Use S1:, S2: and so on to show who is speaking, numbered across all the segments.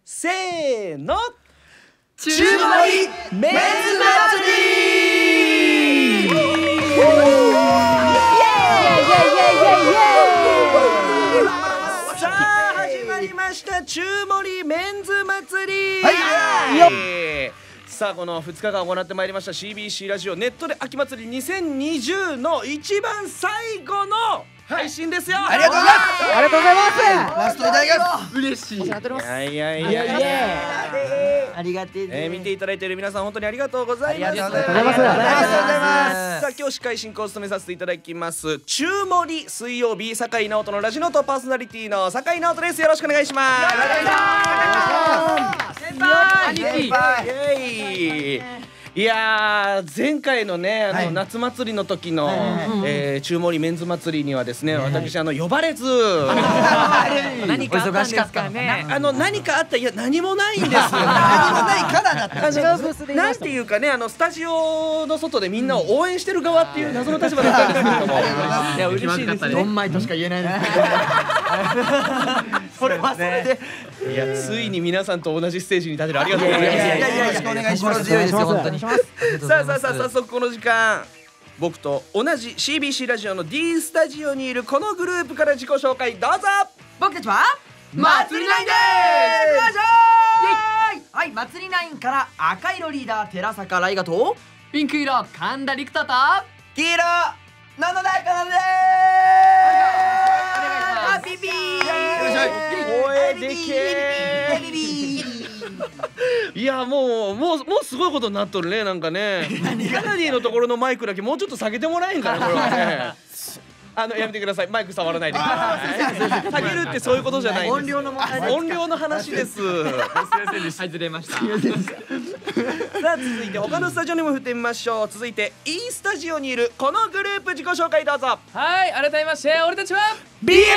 S1: せーの、
S2: 中盛メンズ祭り。
S1: さあ始まりました中盛メンズ祭り。さあこの2日間行ってまいりました CBC ラジオネットで秋祭り2020の一番最後の配信ですよ。
S2: ありがとうございます。
S3: ありがとうございます。
S2: ラストいただきます。嬉しい。
S1: いや
S2: ありがてえ。
S1: 見ていただいている皆さん本当にありがとうございます。
S2: ありがとうご
S3: ざいます。
S2: ざいます。
S1: さあ今日司会進行を務めさせていただきます中盛水曜日、酒井直人のラジノートパーソナリティの酒井直人です。よろしくお願いします。
S2: 先輩
S1: イエイ。いやー前回のね夏祭りの時の中盛メンズ祭りにはですね、私呼ばれず
S2: 何かあったんですかね。
S1: 何かあった、いや何もないんですよ。
S2: 何もないからだった。
S1: なんていうかね、スタジオの外でみんなを応援してる側っていう謎の立場だったんですけれども、いや嬉しいですね。
S2: ドンマイとしか言えないですけど。それ忘れて。
S1: いやついに皆さんと同じステージに立てる、ありがとうございます。
S2: よろしくお願いします。強いですよ本当に。
S1: さあ早速この時間、僕と同じ CBC ラジオの D スタジオにいるこのグループから自己紹介どうぞ。
S2: 僕たちは祭りナインです。はい、祭りナインから赤色リーダー寺坂ライガと
S4: ピンク色神田陸斗と
S2: 黄色野々田かなでーす。ピピー。
S1: 声でけー。いやもうすごいことになっとるね。なんかねキャナディのところのマイクだけもうちょっと下げてもらえんかなこれはね。やめてください、マイク触らないでください。下げるってそういうことじゃないんです。
S2: 音量の問題です。
S1: 音量の話です。
S4: すいませんでした。外れました。
S1: さあ続いて他のスタジオにも振ってみましょう。続いて E スタジオにいるこのグループ自己紹介どうぞ。
S4: はい、改めまして俺たちは
S2: BMK です。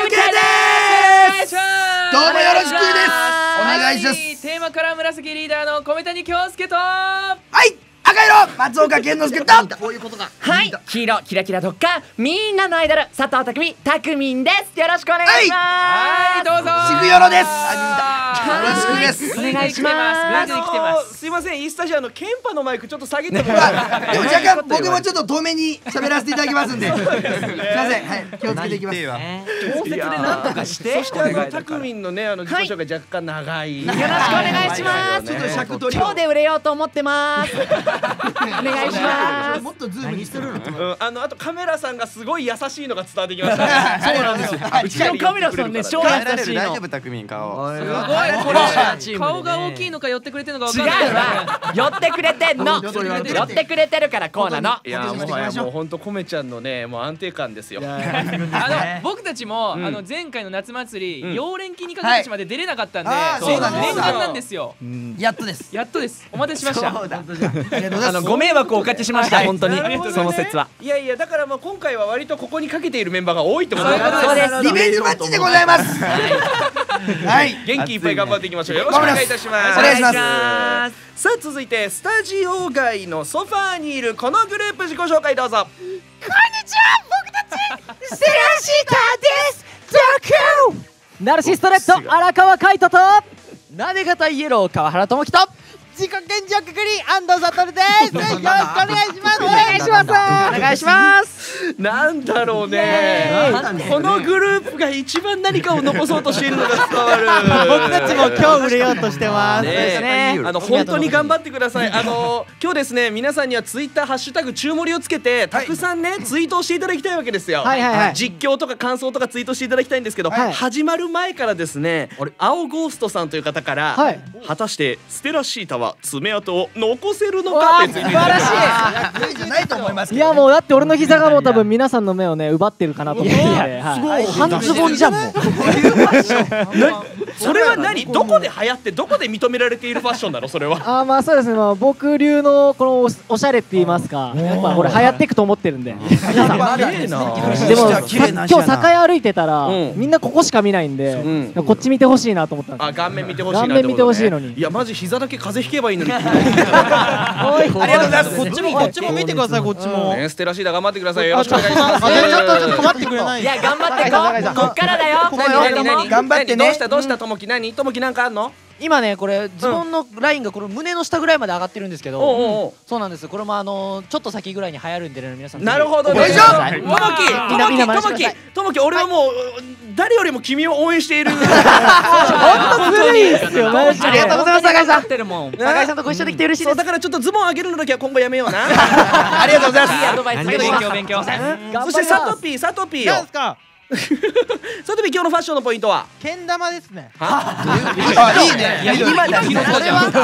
S2: どうもよろしくです。お願いします。
S4: テーマカラー紫リーダーの米谷京介と
S2: はい赤色松岡健之介とこういうことが
S3: はい、黄色キラキラドッカみんなのアイドル佐藤匠たくみんです。よろしくお願いします。
S4: はいどうぞ。
S2: 渋よろです。よろしくです。
S3: お願いします。
S4: 来てます。
S1: すいません、E スタジオのケンパのマイクちょっと下げてもら
S2: でも若干僕もちょっと遠めに喋らせていただきますんで。すいません、はい気をつけていきます。
S3: 調節でなんとかして。
S1: そしてたくみんのね自己紹介若干長い。
S3: よろしくお願いします。
S2: ちょっと尺取り
S3: 今日で売れようと思ってます。お願いします。
S2: もっとズームにするの。
S1: あとカメラさんがすごい優しいのが伝わってきました。
S2: そうなんですよ。
S3: うちのカメラさんね超優しいの。
S5: 大丈夫たくみん顔。
S4: すごいこれ顔が大きいのか寄ってくれてるのか分
S3: 違
S4: かんない。
S3: うわ。寄ってくれてんの。寄ってくれてるからこうなの。
S1: いやもう本当コメちゃんのねもう安定感ですよ。
S4: 僕たちも前回の夏祭り養連期2ヶ月まで出れなかったんで
S2: そうなんです
S4: 念願なんですよ。
S2: やっとです。
S4: やっとです。お待たせしました。
S3: ご迷惑をおかけしました本当にその説は。
S1: いやいやだからもう今回は割とここにかけているメンバーが多いってことです。
S3: そうです。
S2: リベンジマッチでございます。はい。
S1: 元気いっぱい頑張っていきましょう。よろしくお願いいたします。
S2: お願いします。
S1: さあ続いてスタジオ外のソファーにいるこのグループ自己紹介どうぞ。
S3: こんにちは、僕たちセラシタです。ドクナルシストレッド荒川海人となで型イエロー川原智樹と自己顕示欲くり安藤悟です。よろしくお願いします。お願いします。お願いします。
S1: なんだろうね。このグループが一番何かを残そうとしているのが伝わる。
S3: 僕たちも今日売れようとしてます。
S1: 本当に頑張ってください。今日ですね皆さんにはツイッターハッシュタグ中盛りをつけてたくさんねツイートをしていただきたいわけですよ。実況とか感想とかツイートしていただきたいんですけど、始まる前からですね青ゴーストさんという方から果たしてステラシータは爪痕を残せるのかってついていただきました。
S2: クイズないと思います。
S3: いやもうだって俺の膝がもう多分皆さんの目をね奪ってるかなと思って。半ズボンじゃんもう。
S1: それは何どこで流行ってどこで認められているファッションなのそれは。
S3: まあそうですね、僕流のこのおしゃれって言いますか、やっぱこれ流行っていくと思ってるんで。皆さんでも今日酒屋歩いてたらみんなここしか見ないんでこっち見てほしいなと思ったんです。
S1: 顔面見てほしいな。
S3: 顔面見てほしいのに。
S1: いやマジ膝だけ風邪ひけばいいのに。
S3: ありがとうございます。
S2: こっちも見てください。こっちも。
S1: ステラシータ頑張ってください。よろしくお願いします。
S2: ちょっと待ってくれない。
S3: いや頑張ってこっからだよ。
S2: 頑張ってね。
S1: どうしたともき何ともきなんかあんの。
S3: 今ねこれズボンのラインがこの胸の下ぐらいまで上がってるんですけど、そうなんです。これもちょっと先ぐらいに流行るんでね、皆さん。
S1: なるほどね。ともき、俺はもう誰よりも君を応援している。
S3: 本当ずるいですよ。ありがとうございます。酒井さん。酒井さんとご一緒できて嬉しいです。
S1: だからちょっとズボン上げるのだけは今後やめような。ありがとうございます。
S4: アドバイス勉強。
S1: そしてサトピーよ。サトピー、今日のファッションのポイントは
S5: けん玉ですね。
S2: いいね。
S1: 今だ。
S5: 今日のフ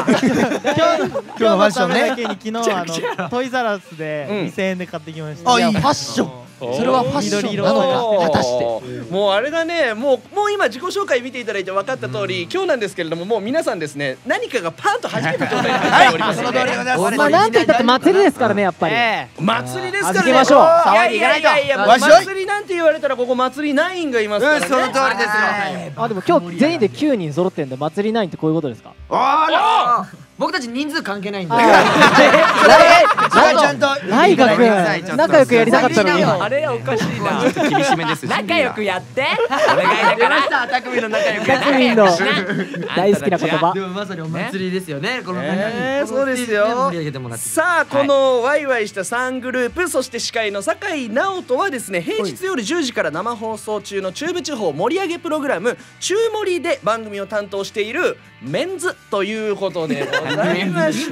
S5: ァッションね。昨日トイザらスで2000円で買ってきました。
S3: ファッション。それはファッションなのか。果たして
S1: もうあれだね、もう今自己紹介見ていただいて分かった通り、今日なんですけれども、もう皆さんですね、何かがパンと弾けた状態になっております。
S3: まあなんといったって祭りですからね、やっぱり。
S1: 祭りですからね。
S3: 行きましょう。
S1: いや祭りなんて言われたらここ祭り9がいますからね。
S2: その通りですよ。
S3: でも今日全員で9人揃ってんで、祭り9ってこういうことですか？
S2: 僕たち人数関係ないんで。
S3: ちゃんとライガ君仲良くやりたかったのに。
S4: あれおかしいな。
S1: 厳しめです。
S4: 仲良くやってお願いだから。
S2: たくみの仲良く。
S3: たくみの大好きな言葉。
S2: でもまさにお祭りですよね。この
S1: そうですよ。さあ、このワイワイした3グループ、そして司会の酒井直人はですね、平日夜10時から生放送中の中部地方盛り上げプログラム中盛で番組を担当しているメンズということでございまして、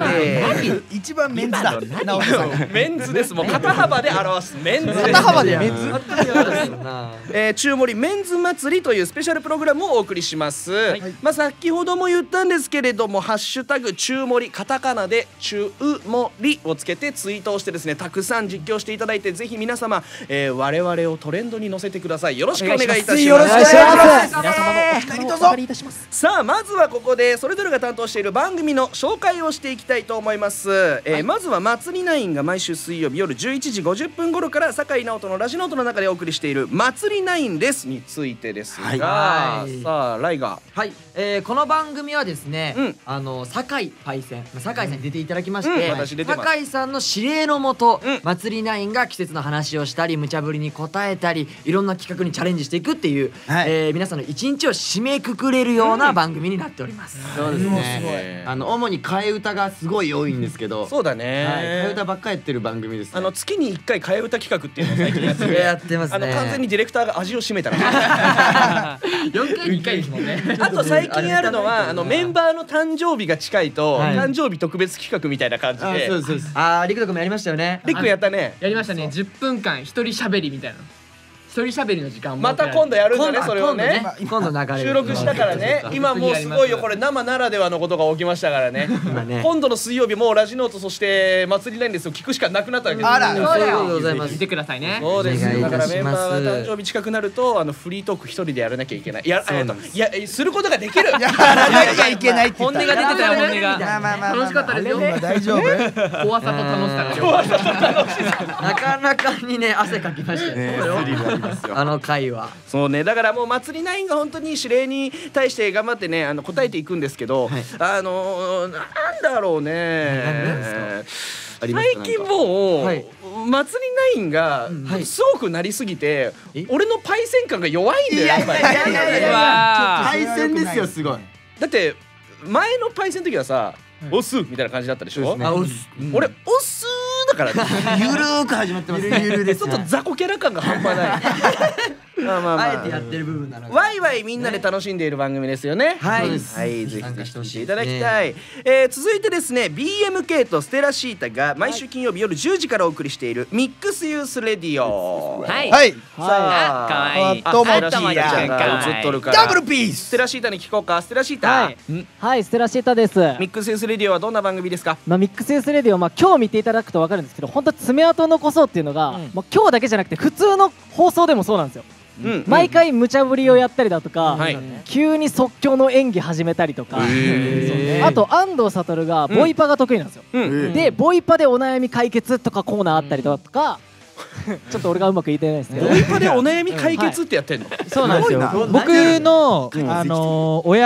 S2: 一番メンズだ。
S1: メンズです。もう肩幅で表すメンズです。
S3: 肩幅でメンズ。
S1: 中盛メンズ祭りというスペシャルプログラムをお送りします。まあ先ほども言ったんですけれども、ハッシュタグ中盛、カタカナで中盛をつけてツイートをしてですね、たくさん実況していただいて、ぜひ皆様、我々をトレンドに乗せてください。よろしくお願いいたします。
S2: よろしくお願いします。
S3: 皆様のお力をお借りいたします。
S1: さあ、まずはここでそれぞれが担当している番組の紹介をしていきたいと思います。まずは祭り9が毎週水曜日夜11時50分頃から酒井直人のラジノートの中でお送りしている祭り9ですについてですが、さあライガ
S6: ー、この番組はですね、酒井パイセン、酒井さんに出ていただきまして、酒井さんの指令のもと、祭り9が季節の話をしたり無茶ぶりに答えたりいろんな企画にチャレンジしていくっていう、皆さんの一日を締めくくれるような番組になっております。
S2: そうですね。主に替え歌がすごい多いんですけど。
S1: そうだね。
S2: 替え歌ばっかやってる番組ですね。
S1: 月に1回替え歌企画っていうのを最近
S6: やってますね。
S1: 完全にディレクターが味を占めたら。
S6: 4回に1回ですもんね。
S1: あと最近あるのはメンバーの誕生日が近いと誕生日特別企画みたいな感じで。
S6: リクとかもやりましたよね。
S1: リクやったね。
S4: やりましたね。10分間一人喋りみたいな。一人喋りの時間
S1: また今度やるんだね、それをね。
S6: 今度流れ
S1: 収録したからね。今もうすごいよ、これ生ならではのことが起きましたからね。今度の水曜日もうラジノート、そして祭り9ですよ、聞くしかなくなったわけです。
S6: あら、そうでございます。
S4: 見てくださいね。
S1: そうです。だからメンバーが誕生日近くなるとフリートーク一人でやらなきゃいけない。いやすることができる。
S2: やらなきゃいけないって言った。
S4: 本音が出てたよ、本音が。楽しかったですよ。
S2: 大丈夫？
S4: 怖さと楽しさが両方。
S6: なかなかにね、汗かきましたよ。回は。
S1: そうね、だからもう祭り9が本当に指令に対して頑張ってね、答えていくんですけど、なんだろうね。最近もう祭り9がすごくなりすぎて、俺のパイセン感が弱いんだよ。やっぱり
S2: パイセンですよ、すごい。
S1: だって前のパイセンの時はさ、オスみたいな感じだったでしょ。俺オスだから
S2: ゆるーく始まってます。ゆるです。
S1: ちょっと雑魚キャラ感が半端ない。
S6: あえてやってる部分なので。
S1: ワイワイみんなで楽しんでいる番組ですよね。はい、ぜひぜひ聞いていただきたい。続いてですね、BMK とステラシータが毎週金曜日夜10時からお送りしているミックスユースレディオ。
S2: はい。
S1: さあ、
S4: かわいい。
S2: とも
S1: ちゃんが映っとるから。
S2: ダブルピース。
S1: ステラシータに聞こうか。ステラシータ。
S3: はい、ステラシータです。
S1: ミックスユースレディオはどんな番組ですか？
S3: ミックスユースレディオ、今日見ていただくと分かるんですけど、本当爪痕残そうっていうのが今日だけじゃなくて普通の放送でもそうなんですよ。毎回無茶ぶりをやったりだとか、急に即興の演技始めたりとか、あと安藤サトルがボイパが得意なんですよ。でボイパでお悩み解決とかコーナーあったりとか、ちょっと俺がうまく言えてないですけど、
S1: ボイパでお悩み解決ってやってんの？
S3: そうなんですよ。
S5: 僕の親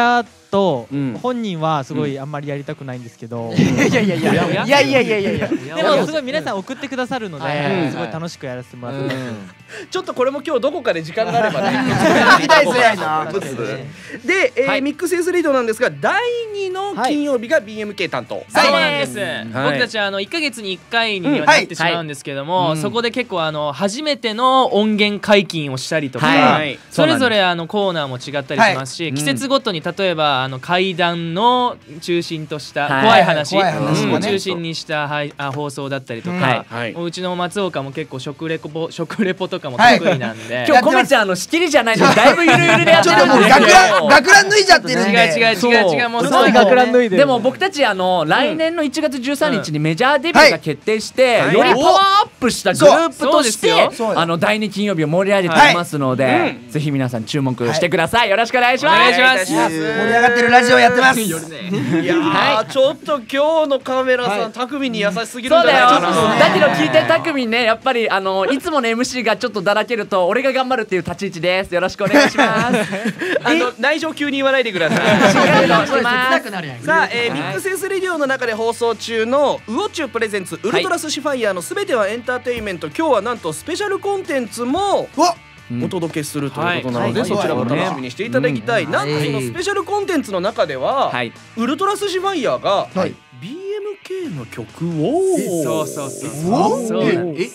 S5: と本人はすごいあんまりやりたくないんですけど、
S3: いやいやいやいやいやいやいやいやいや、
S5: でもすごい皆さん送ってくださるのですごい楽しくやらせてもらってます。
S1: ちょっとこれも今日どこかで時間があればね
S2: 聞きたいです
S1: ね。でミックス S レディオなんですが、第2の金曜日が BMK 担当。
S4: そうなんです。僕たち1ヶ月に1回にはなってしまうんですけども、そこで結構初めての音源解禁をしたりとか、それぞれコーナーも違ったりしますし、季節ごとに例えば怪談の中心とした怖い話を中心にした放送だったりとか、うちの松岡も結構食レポとかも得意なんで、
S3: 今日コメちゃん仕切りじゃないのだいぶゆるゆるでやってるんです
S2: けど、学ラン脱いじゃってるんで。
S4: 違うもう
S3: そう学ラン脱いで。でも僕たち来年の1月13日にメジャーデビューが決定して、よりパワーアップしたグループとして第2金曜日を盛り上げていますので、ぜひ皆さん注目してください。よろしくお願いします。
S2: 盛り上がってるラジオやってます。い
S1: やちょっと今日のカメラさん匠に優しすぎるんじゃないかな。
S3: だけど聞いて匠ね、やっぱりいつもの MC がちょっとだらけると俺が頑張るっていう立ち位置です。よろしくお願いします。
S1: 内情急に言わないでください。さあミックス S レディオの中で放送中のウオチュプレゼンツウルトラスシファイヤーのすべてはエンターテインメント、今日はなんとスペシャルコンテンツもお届けするということなので、そちらも楽しみにしていただきたい。なんとそのスペシャルコンテンツの中ではウルトラスシファイヤーが BMK の曲を
S3: そうなんです。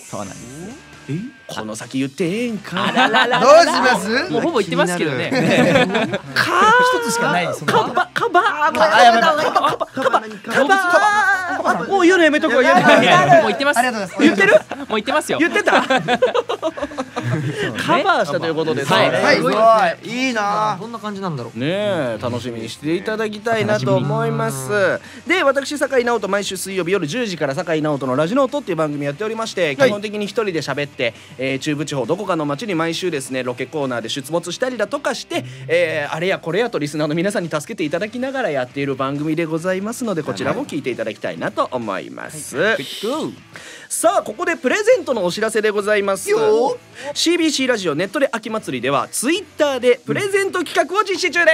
S1: この先言ってええんか。
S2: どうします？
S4: もうほぼ言ってますけどね。
S2: 一つしかない。
S1: カバもう言うのやめとこう。もう
S4: 言ってます。
S1: 言ってる？
S4: もう言ってますよ。
S1: 言ってた？カバーしたということですね。
S2: すごいいいな。
S6: どんな感じなんだろう
S1: ね。楽しみにしていただきたいなと思います。で、私酒井直人、毎週水曜日夜10時から酒井直人のラジノートっていう番組やっておりまして、基本的に一人で喋って、中部地方どこかの町に毎週ですねロケコーナーで出没したりだとかして、あれやこれやとリスナーの皆さんに助けていただきながらやっている番組でございますので、こちらも聞いていただきたいなと思います。さあここでプレゼントのお知らせでございます。CBC ラジオネットで秋祭りではツイッターでプレゼント企画を実施中です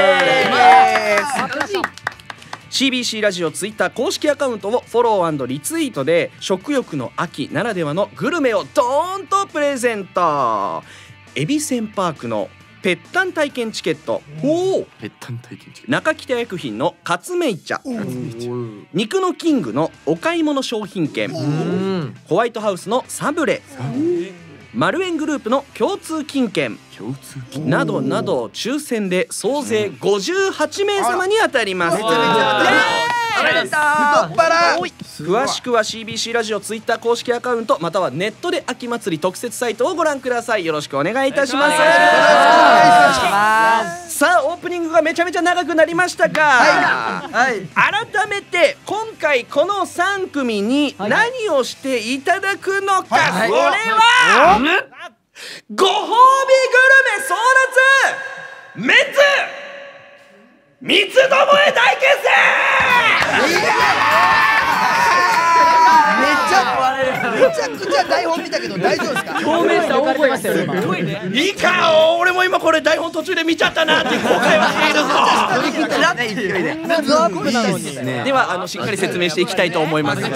S1: 。CBC ラジオツイッター公式アカウントをフォロー&リツイートで食欲の秋ならではのグルメをドーンとプレゼント。エビセンパークのぺったん体験チケット、中北薬品のカツメイ茶、肉のキングのお買い物商品券、ホワイトハウスのサブレ、マルエングループの共通金券などなど抽選で総勢58名様に当たります。詳しくは CBC ラジオツイッター公式アカウントまたはネットで秋祭り特設サイトをご覧ください。よろしくお願いいたします。さあオープニングがめちゃめちゃ長くなりましたが、改めて今回この3組に何をしていただくのか、それはご褒美グルメ争奪メンツ三つどもえ大決戦。
S2: めちゃくちゃ台本見たけど大丈夫ですか？
S3: 表面さん覚えましたよ今。
S1: いいか俺も今これ台本途中で見ちゃったなって後悔はしているぞ。ではしっかり説明していきたいと思います。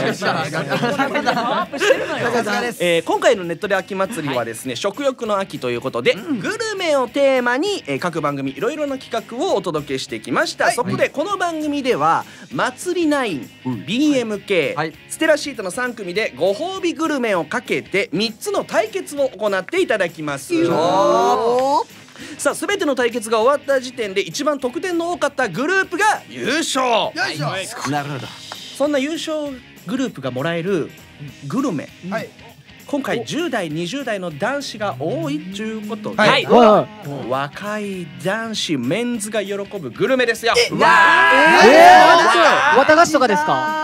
S1: 今回のネットで秋祭りはですね、食欲の秋ということでグルメをテーマに各番組いろいろな企画をお届けしてきました。そこでこの番組では祭り9、BMK、ステラシートの3組でご褒美グルメをかけて3つの対決を行っていただきます。さあ全ての対決が終わった時点で一番得点の多かったグループが優勝。なるほど。そんな優勝グループがもらえるグルメ、今回10代20代の男子が多いということで、若い男子メンズが喜ぶグルメですよ。
S3: 綿菓子とかですか？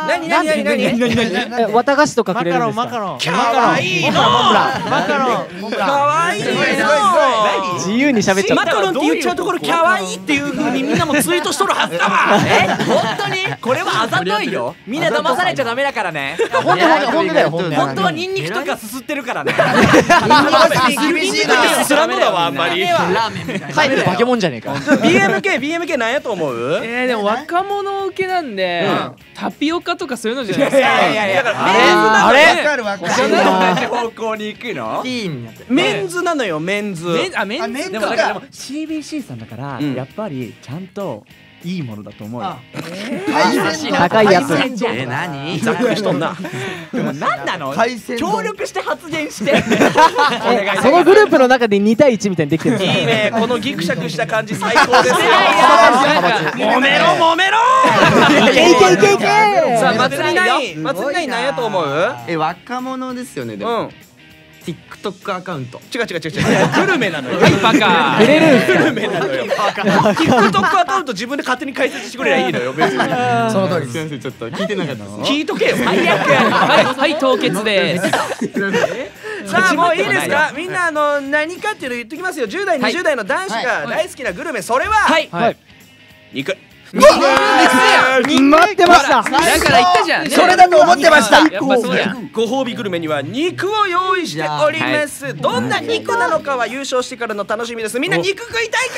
S1: 何
S3: 綿菓子とかくれるんですか。
S5: マカロン
S1: かわいいの。かわいいの。
S3: 自由に喋っちゃった。
S1: マカロンって言っちゃうところかわいいっていう風にみんなもツイートしとるはずだわ。
S6: 本当にこれはあざといよ。みんな騙されちゃダメだからね。
S3: 本当だよ。
S6: 本当はニンニクとかすすってるからね。
S2: 厳しいな。
S1: すらんのだわあんまり。
S6: ラーメンみたいな。
S3: 帰って化け物じゃねえか。
S1: BMK なんやと思う？
S4: でも若者受けなんでタピオカとかそういうのじゃないですか。
S3: あれ
S2: わかるわかる。
S6: 方向に行くの？
S1: メンズなのよメンズ。
S6: メンズ
S5: でもだから CBC さんだからやっぱりちゃんといいものだと思うよ。
S3: 高いやつ。
S6: 何？
S1: ざっくりしとんな。
S6: でも何なの？協力して発言して。
S3: そのグループの中で2対1みたいにできてる。
S1: いいね、このギクシャクした感じ最高ですよ。揉めろ揉めろ。
S3: いけいけ。
S1: さあ祭りナインなんやと思う？
S6: 若者ですよね。でも TikTok アカウント。
S1: 違う。グルメなのよ。
S4: はいバカ。
S3: くれるんすか。
S1: グルメなのよ。TikTok アカウント自分で勝手に解説してくれりゃいいのよ別に。
S2: その通りです。
S6: 先生ちょっと聞いてなかったです。
S1: 聞いとけよ。
S4: はい凍結です。
S1: さあもういいですか。みんな何かっていうの言っときますよ。10代20代の男子が大好きなグルメ、それは肉。
S3: 待ってました。
S4: だから言ったじゃん。
S2: それだと思ってました。
S4: やっぱそうや。
S1: ご褒美グルメには肉を用意しております。どんな肉なのかは優勝してからの楽しみです。みんな肉食いたいか。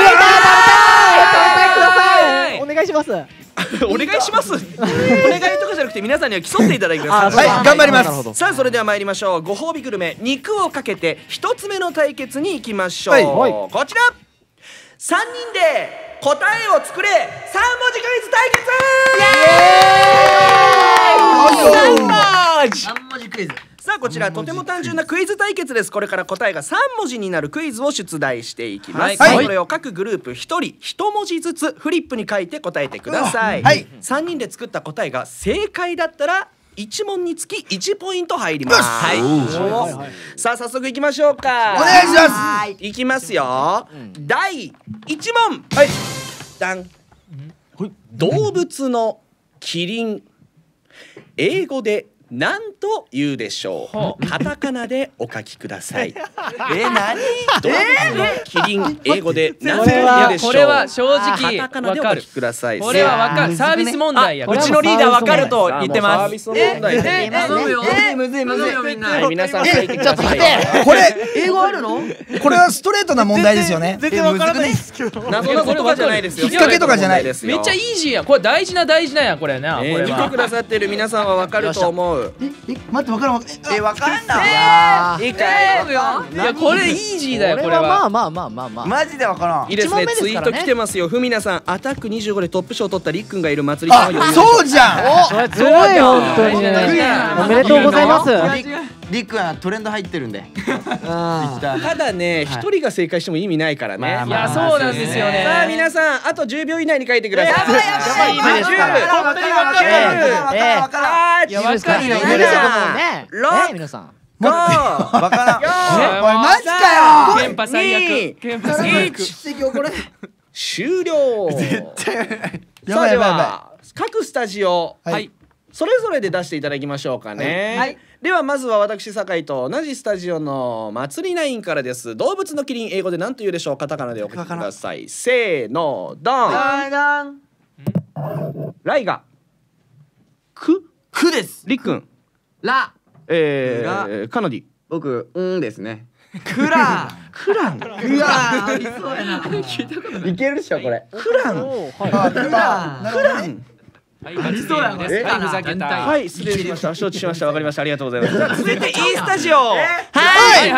S3: お願いします。
S1: お願いします。お願いとかじゃなくて皆さんには競っていただきます。
S2: はい、頑張ります。
S1: さあそれでは参りましょう。ご褒美グルメ肉をかけて一つ目の対決に行きましょう。こちら3人で答えを作れ3文字クイズ対決。
S2: 3文字クイズ。
S1: さあこちらとても単純なクイズ対決です。これから答えが3文字になるクイズを出題していきます。それを各グループ1人1文字ずつフリップに書いて答えてください。3人で作った答えが正解だったら1問につき1ポイント入ります。さあ早速いきましょうか。
S2: お願いします。
S1: いきますよ。第1問。ダン。動物のキリン、英語で何と言うでしょう。カタカナでお書きください。
S6: 何？
S1: 動物のキリン、英語で何と言うでしょう。
S4: これは正直
S1: カタカナでお書きください。
S4: これはわかる。サービス問題や。
S6: うちのリーダーわかると言ってます。
S1: サービス問題で。
S6: むずいみんな。
S1: 皆さん書いてください。
S2: これ英語あるの？これはストレートな問題ですよね。
S5: 全然わからないですけど。
S1: 謎の言葉じゃないですよ。
S2: きっかけとかじゃないです。
S4: めっちゃイージーや。これ大事なやこれな。これ
S1: 見てくださってる皆さんはわかると思う。
S2: 待ってわからん。
S6: わかんだ。
S1: いいかい？
S4: いやこれイージーだよこれは。
S3: まあ。
S6: マジでわからん。
S1: いいですね。ツイート来てますよ。ふみなさん、アタック25でトップ賞を取ったりっくんがいる祭りさんは
S2: そうじゃん。
S3: すごい本当に。おめでとうございます。
S6: りっくんはトレンド入ってるんで。
S1: ただね、一人が正解しても意味ないからね。
S4: いやそうなんですよね。
S1: さあ皆さん、あと10秒以内に書いてください。
S6: やばい。
S4: 本当にわかる。
S6: わからん。
S4: いやわかるよ。
S3: 皆さん。
S1: 5、
S2: わからん。
S6: おいマジかよ。
S4: ケンパ最悪。ケンパ最悪。
S1: 終了。さあでは各スタジオそれぞれで出していただきましょうかね。ではまずは私酒井と同じスタジオの祭りナインからです。動物のキリン、英語で何と言うでしょう。カタカナでお書きください。せーのドン。ライガク
S6: です。
S1: りっくん
S6: ラ。
S1: カナディ。
S6: 僕ですね。クラン。うわありそうやな。いけるでしょこれ。
S1: クラン。
S4: ありそうやね。ふざけた。
S1: はい、失礼しました。承知しました。わかりました。ありがとうございます。続いて E スタジオ。
S2: はい。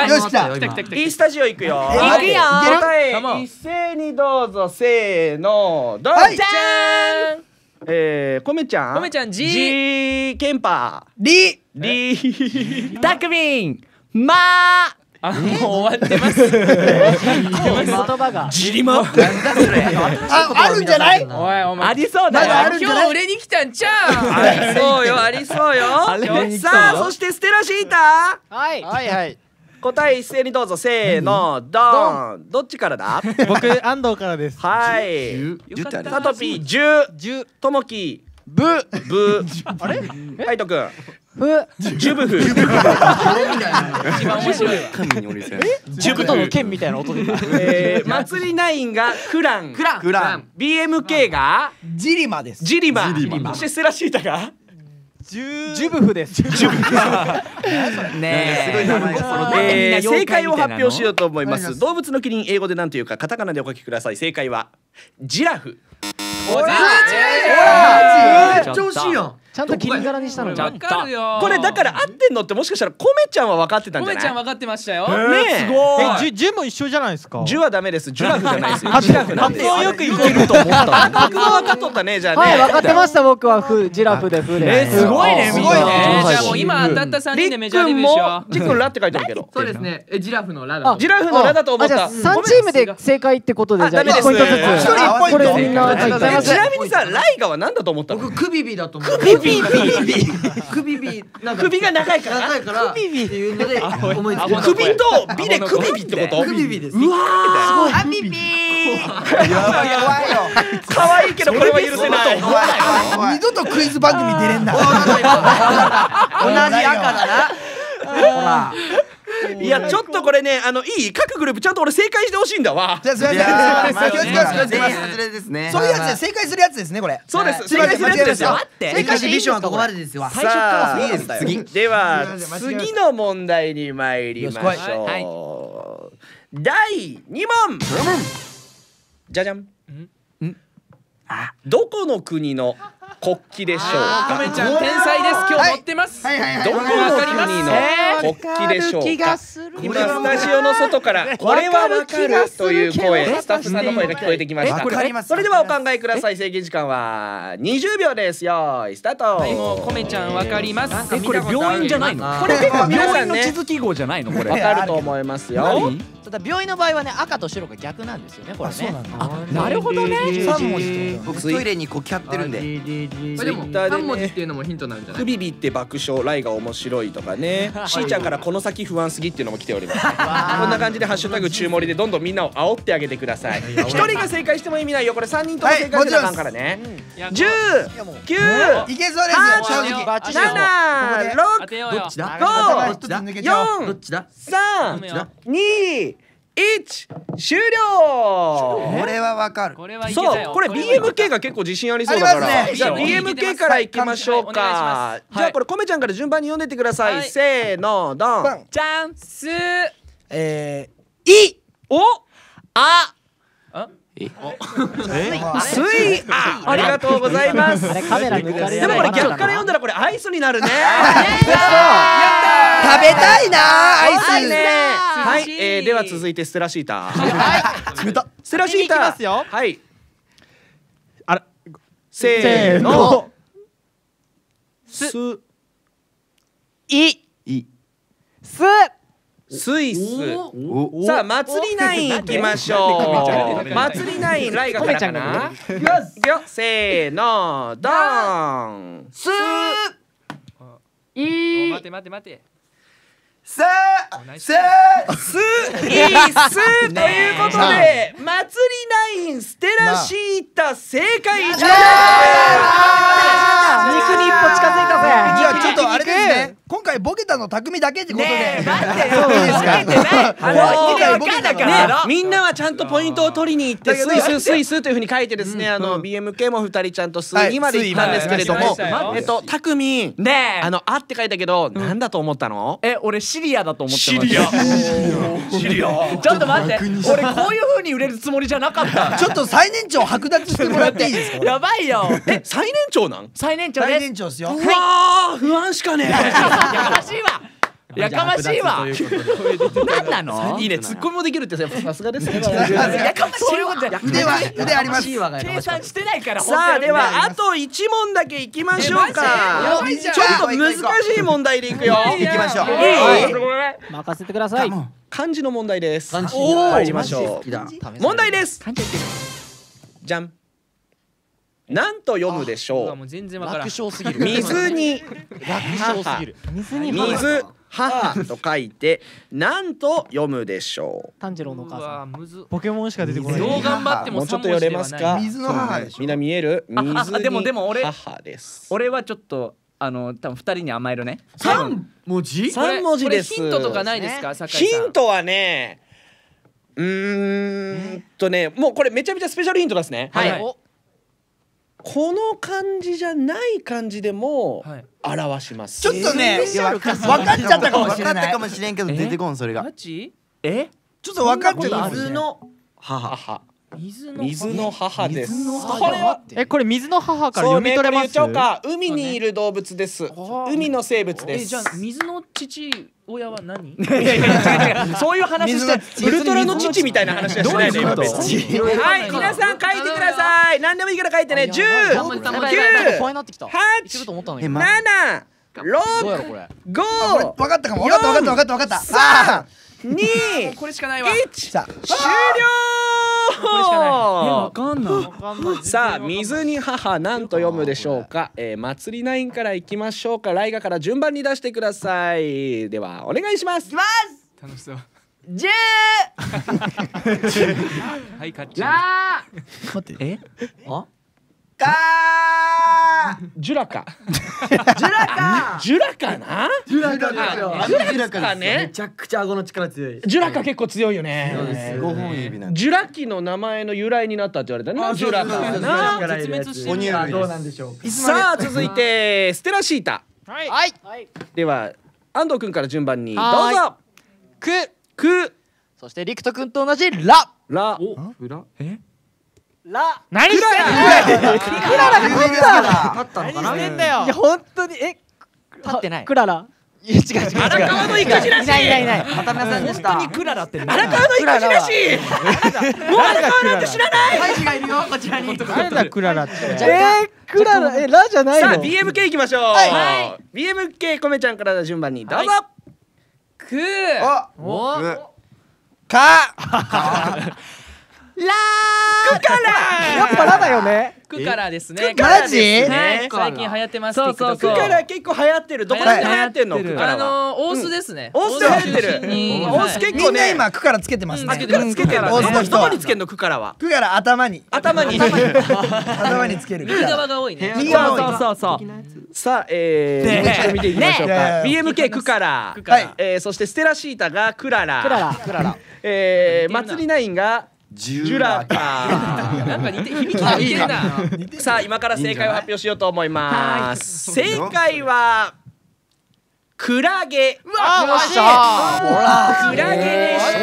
S2: よし来た。
S1: E スタジオ行くよ。
S6: 行くよ。
S1: 答え一斉にどうぞ。せーのドン。じゃーん。コメちゃん。G。ケンパー。リ。
S6: タクミン。マー。
S4: もう終わってます。
S3: 言葉が
S1: ジリマ。
S2: あるんじゃない？
S4: お前
S6: ありそうだよ。
S4: 今日売れに来たんちゃう。
S1: ありそうよ、ありそうよ。さあそしてステラシータ。
S3: はい
S1: 答え一斉にどうぞ。せーのドン。どっちからだ？
S5: 僕安藤からです。
S1: はい。サトピー10、ともきブあれカイトくんジュブフ
S4: 一番面白いわ。
S3: ジュブとの剣みたいな音で
S1: 祭りナインがクラン BMK が
S2: ジリマです。
S1: ジリマそしてステラシータが
S3: ジュブフです。
S1: ねえ正解を発表しようと思います。動物のキリン英語で何というかカタカナでお書きください。正解はジラフ。
S6: めっちゃ惜しいやん。
S3: ちゃんとキリン柄にしたのに。
S4: わかるよ。
S1: これだから合ってんのってもしかしたらコメちゃんは分かってたんじゃない？
S4: コメちゃん分かってましたよ。
S1: ねえすごい。
S3: ジュも一緒じゃないですか。
S1: ジュはダメです。ジュラフじゃないですよ。ジラフなんで。
S3: 発音よくいけると思った。
S1: 発音分かっとったねじゃあね。
S3: はい分かってました僕はジラフでフです。
S1: すごいねみんな。
S4: じゃあもう今当たった3人でメジャーデビューしよう。
S1: ジ君ラって書いてあるけど。
S6: そうですね。ジラフのラだ。
S1: ジラフのラだと思った。
S3: じゃあ3チームで正解ってことでじゃあ1ポイントずつ。
S2: 1人1ポイント。
S3: これみんな
S1: ちなみにさライガは何だと思ったの？
S6: 僕クビビだと思う。
S1: クビビ
S6: 首が長いからクビビっていうので思いつく。
S1: 首とビでクビビってこと？
S6: クビビです。
S1: うわー。
S6: クビビ。
S2: やばいよ。
S1: 可愛いけどこれは許せない。
S2: 二度とクイズ番組出れんな。
S6: 同じ赤だな。ほら。
S1: いやちょっとこれねいい各グループちゃんと俺正解してほしいんだわ。
S2: じゃあすみません。気をつけます。そういうやつで正解するやつですねこれ。
S1: そうです。正解するやつですよ。
S6: 正解してミッションはここまでですよ。
S1: 最初からいいです。次では次の問題に参りましょう。第2問。じゃじゃん。どこの国の国旗でしょうか？
S4: コメちゃん天才です。今日乗ってます。
S1: どこの国の国旗でしょうか？今スタジオの外からこれはわかるという声、スタッフさんの声が聞こえてきました。それではお考えください。制限時間は20秒です。よーいスタート。
S4: はいもうコメちゃんわかります。
S5: これ病院じゃないの？
S1: これ結構皆さんね
S5: 地図記号じゃないのこれ？
S1: わかると思いますよ。
S3: ただ病院の場合はね赤と白が逆なんですよねこれね。
S5: なるほどね。
S2: 3文字。
S7: 僕トイレにこうキャってるんで。
S6: でも3文字っていうのもヒントになるんじゃない？
S1: クビビって爆笑、ライが面白いとかね。しーちゃんからこの先不安すぎっていうのも来ております。こんな感じでハッシュタグ中盛りでどんどんみんなを煽ってあげてください。1人が正解しても意味ないよ。これ3人とも正解してなあかんからね。10、9、
S2: いけそうです。正直。
S1: 7、6、
S6: どっちだ？
S1: 5、
S6: どっちだ
S1: 4、3、2、1終了。
S7: これはわかる。
S4: これはいけたよ。
S1: そうこれ BMK が結構自信ありそうだから、
S2: ありますね。
S1: じゃあ BMK からいきましょうか。じゃあこれコメちゃんから順番に読んでってください。せーのドン。
S4: チャンス。
S1: おあ
S7: え
S1: スイありがとうございます。
S3: あれカメラ抜かれ
S1: でもこれ逆から読んだらこれアイスになるね。
S2: 食べたいなアイス。
S1: はい、では続いてステラシータ。
S2: 冷た。
S1: ステラシータ。
S3: いきますよ。
S1: はい。
S3: あら
S1: せーの。
S3: ス
S1: スイス。さあ祭りナイン行きましょう。祭りナインライガからかな。いくよせーのドン。
S7: す
S4: 待て待て待て。
S7: さあ
S1: スイスということで祭りナインステラシータ正解。
S3: 肉に一歩近づいたぜ。
S2: じゃあちょっとあれですね。今回ボケたの匠だけってことで。いいですか？
S1: みんなはちゃんとポイントを取りに行ってスイススイスというふうに書いてですね、BMK も2人ちゃんと数2まで行ったんですけれども、たくみん
S5: ねえ
S1: あって書いたけどなんだと思ったの？
S5: 俺シリアだと思ってました。
S1: シリア
S5: ちょっと待って俺こういう風に売れるつもりじゃなかった。
S2: ちょっと最年長剥奪してもらっていいですか？
S5: やばいよ。
S1: 最年長なん？
S5: 最年長
S2: 最
S5: です。
S2: 年長ですよ。
S1: うわー不安しかね
S5: やかましいわ。やかましいわ。なんなの？
S1: いいねツッコミもできるってさすがですね。
S5: やかましいわ。
S2: 腕あります。
S5: 計算してないから。
S1: さあではあと1問だけいきましょうか。ちょっと難しい問題でいくよ。
S2: いきましょう。
S3: 任せてください。
S1: 漢字の問題です。
S6: 漢字
S1: 参りましょう。問題です。じゃん。なんと読むでしょう。
S4: もう全然わからん。
S3: 楽勝すぎる。
S1: 水に
S3: 楽勝すぎる。
S1: 水母と書いて何と読むでしょう。
S3: 炭治郎のお母さん。
S5: ポケモンしか出てこない。
S4: どう頑張っても
S1: もうちょっと寄れますか。
S2: 水の母でしょ。
S1: みんな見える？水に
S5: でも俺
S1: 母です。
S5: 俺はちょっと多分2人に甘えるね。
S6: 3文字
S1: 3文字です。
S4: ヒントとかないですか？酒井さん。
S1: ヒントはね、もうこれめちゃめちゃスペシャルヒントですね。
S4: はい。
S1: この漢字じゃない漢字でも表します。
S2: ちょっとね、分かっちゃったかもしれない。分かったかもしれんけど出てこんそれが。
S4: マジ？
S2: ちょっと分かっちゃった。
S6: 水の
S1: 母。
S4: 水
S1: の母です。
S3: これはこれ水の母から読み取れます？
S1: 海にいる動物です。海の生物です。
S4: じゃあ水の父親は何？
S1: そういう話してウルトラの父みたいな話はしないでよ。はい、皆さん書いてください。何でもいいから書いてね。10、9、8、7、6、5。
S2: 分かったかも。分かった。
S1: 3、2、
S4: これしかないわ。
S1: 1、終了。
S5: わかんない。
S1: さあ、水に母なんと読むでしょうか。祭り9から行きましょうか。ライガから順番に出してください。ではお願いします。
S4: 楽しそう。
S6: 10
S4: はい、カッチ。
S5: 待って。
S1: ジュラかな。
S6: ジュラカ
S1: ね。
S6: めちゃくちゃ顎の力強い。
S1: ジュラカ結構強いよね。
S7: 5本指なん
S1: ジュラ紀の名前の由来になったって言われたね。ジュラカな。
S4: 絶滅してる。
S6: どうなんでしょう。
S1: さあ続いてステラシータ。
S3: はい。
S1: では安藤くんから順番にどうぞ。く。
S3: そして陸斗くんと同じラ。
S1: ラ。
S3: 何してんの？クララが勝ったのかな？いや本当に
S6: 立ってない。
S3: クララ。いや違う。
S1: 荒川のイカジラシ。
S3: いない。
S6: 片目さんでした。
S3: 本当にクララって
S1: 荒川のイカジラシ。もう荒川なんて知らない。
S6: 大使がいるよこちらに。
S5: 誰だクララって。
S3: クラララじゃないの？
S1: さあ BMK いきましょう。BMK コメちゃんから順番にどうぞ。
S4: く。
S2: か。
S1: クから
S3: やっぱラだよね。
S4: クからですね。
S3: マジ？
S4: 最近流行ってます。
S1: クから結構流行ってる。どこでも流行ってんの？クからは。
S4: 大須ですね。
S1: 大須で流行ってる。大須結構ね。
S2: みんな今クからつけてますね。
S1: クからつけてる。
S2: 大須の人
S1: どこにつけんの？クからは。
S2: クから頭につける。
S4: 右側が多いね。
S2: 右側多い。
S3: そう。
S1: さあもう一度見ていきましょうか。BMK クから。そしてステラシータがクララ。祭り9がジュラカ。
S4: なんか響きが似てるな。
S1: さあ今から正解を発表しようと思います。正解はクラゲ。よっしゃ。クラゲでした。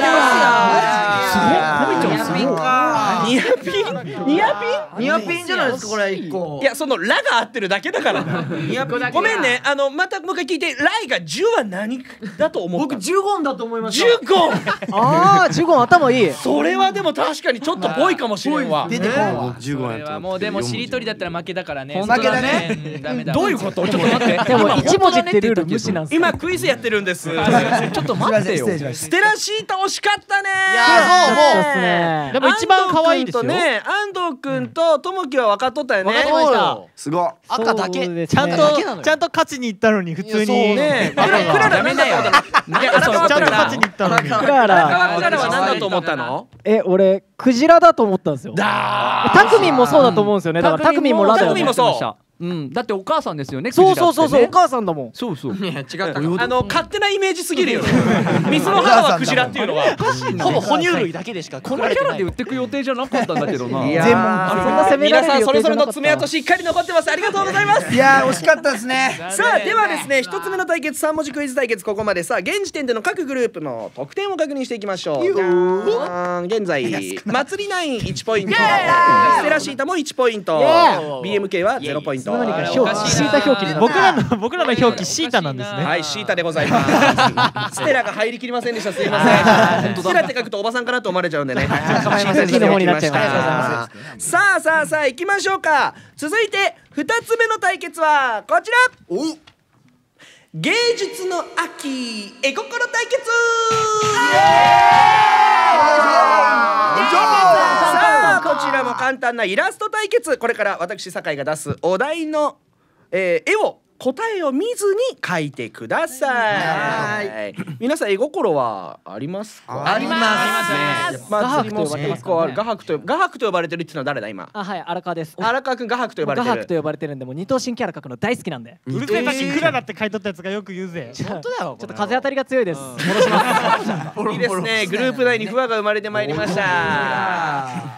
S1: ニアピン
S6: じゃないですかこれ1個。
S1: いやそのラが合ってるだけだから。ごめんね。またもう一回聞いて。ライが10は何だと思った？
S6: 僕15音だと思いました。
S1: 15。
S3: ああ15音頭いい。
S1: それはでも確かにちょっとぽいかもしれんわ。
S2: 出てこんわ。
S4: 15やった。もうでもしりとりだったら負けだからね。
S2: 負けだね。
S1: どういうこと？ちょっと待って。
S3: でも1文字ってルール無視なんです。
S1: 今クイズやってるんです。ちょっと待ってよ。ステラシータ惜しかったね。
S3: いやそうですね。でも一番可愛いですよ。
S1: 安藤くんとともきは分かっとったよね。
S3: 分かってました。
S7: すごい。
S3: 赤だけ。
S5: ちゃんと勝ちに行ったのに普通に。
S1: そうね。クララめんなよ。ちゃんと
S5: 勝ちに行ったのに。
S1: クララは何だと思ったの？
S3: 俺クジラだと思ったんですよ。タクミンもそうだと思うんですよね。だからタクミンもラだよね。
S1: タクミンもそう。
S5: だってお母さんですよね。
S3: そうお母さんだもん。
S5: そう。
S6: いや違った。
S1: 勝手なイメージすぎるよ。水の母はクジラっていうのは
S3: ほぼ哺乳類だけでしか。
S5: このキャラで売ってく予定じゃなかったんだけどな。
S1: いや皆さんそれぞれの爪痕しっかり残ってます。ありがとうございます。
S2: いや惜しかったですね。
S1: さあではですね一つ目の対決3文字クイズ対決ここまで。さあ現時点での各グループの得点を確認していきましょう。現在祭り9 1ポイント、ステラシータも1ポイント、BMK は0ポイント。
S3: シータ表記になった。
S5: 僕らの表記シータなんですね。
S1: はいシータでございます。ステラが入りきりませんでした。すいません。ステラって書くとおばさんかなと思われちゃうんでね。
S3: 木の方になっちゃいます。
S1: さあ行きましょうか。続いて2つ目の対決はこちら。芸術の秋絵心対決。さあこちらも簡単なイラスト対決。これから私酒井が出すお題の絵を答えを見ずに書いてください。皆さん絵心はありますか？
S6: ありますね。
S1: 画伯と呼ばれてますか？画伯と呼ばれてるっていうのは誰だ今？
S3: はい、荒川です。
S1: 荒川くん画伯と呼ばれてる。
S3: 画伯と呼ばれてるんで、もう二等身キャラ描くの大好きなんで。
S8: うるせえさっきクララって書いとったやつがよく言うぜ。
S3: 本当だよ。ちょっと風当たりが強いです。戻します。
S1: いいですね。グループ内に不和が生まれてまいりました。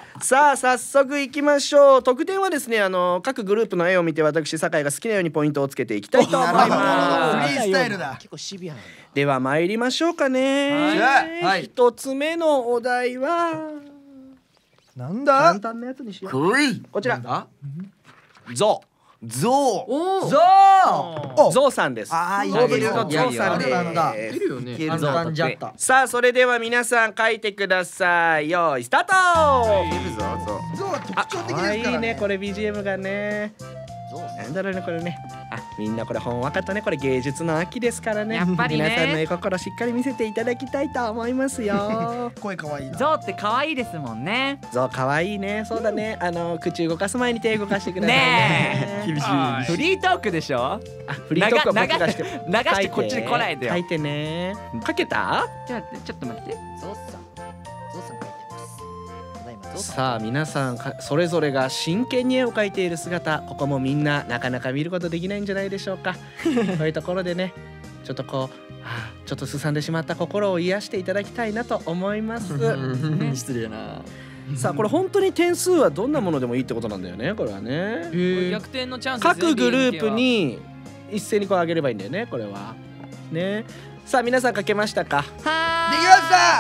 S1: さあ早速いきましょう。得点はですね、各グループの絵を見て私酒井が好きなようにポイントをつけていきたいと思います。
S2: フリースタイルだ。
S5: 結構シビアなんだ。
S1: では参りましょうかね。一つ目のお題は
S2: なんだ？
S1: 簡単なやつにしよう。こちらゾウ。
S2: ゾウ。
S1: ゾウさんです。
S2: ああ、いい
S1: ゾウさんで。
S6: いるよね。簡単じゃった。
S1: さあそれでは皆さん書いてください。よーいスタート。
S2: ゾウは特徴的ですからね。
S1: いいねこれ BGM がね。なんだろうねこれね。みんなこれほんわかとね、これ芸術の秋ですからね。
S4: やっぱりね
S1: 皆さんの絵心しっかり見せていただきたいと思いますよ。
S2: 声可愛いな。
S5: ゾウって可愛いですもんね。
S1: ゾウ可愛いね。そうだね。口動かす前に手動かしてくださいね。
S5: 厳しい。フリートークでしょ。
S1: フリートークは僕がして
S5: 流してこっちに来ないでよ。
S1: 書いてね。書けた？
S5: じゃあちょっと待って。
S3: ゾウさん書いてます。ただいまゾウさん。
S1: さあ皆さんそれぞれが真剣に絵を描いている姿、ここもみんななかなか見ることできないんじゃないでしょうか。こういうところでね、ちょっとこう、ちょっとすさんでしまった心を癒していただきたいなと思います。
S6: 失礼な。
S1: さあこれ本当に点数はどんなものでもいいってことなんだよね。これはね。
S4: 逆転のチャンスですね。
S1: 各グループに一斉にこう上げればいいんだよね。これはね。さあ皆さん書けましたか？
S2: できました。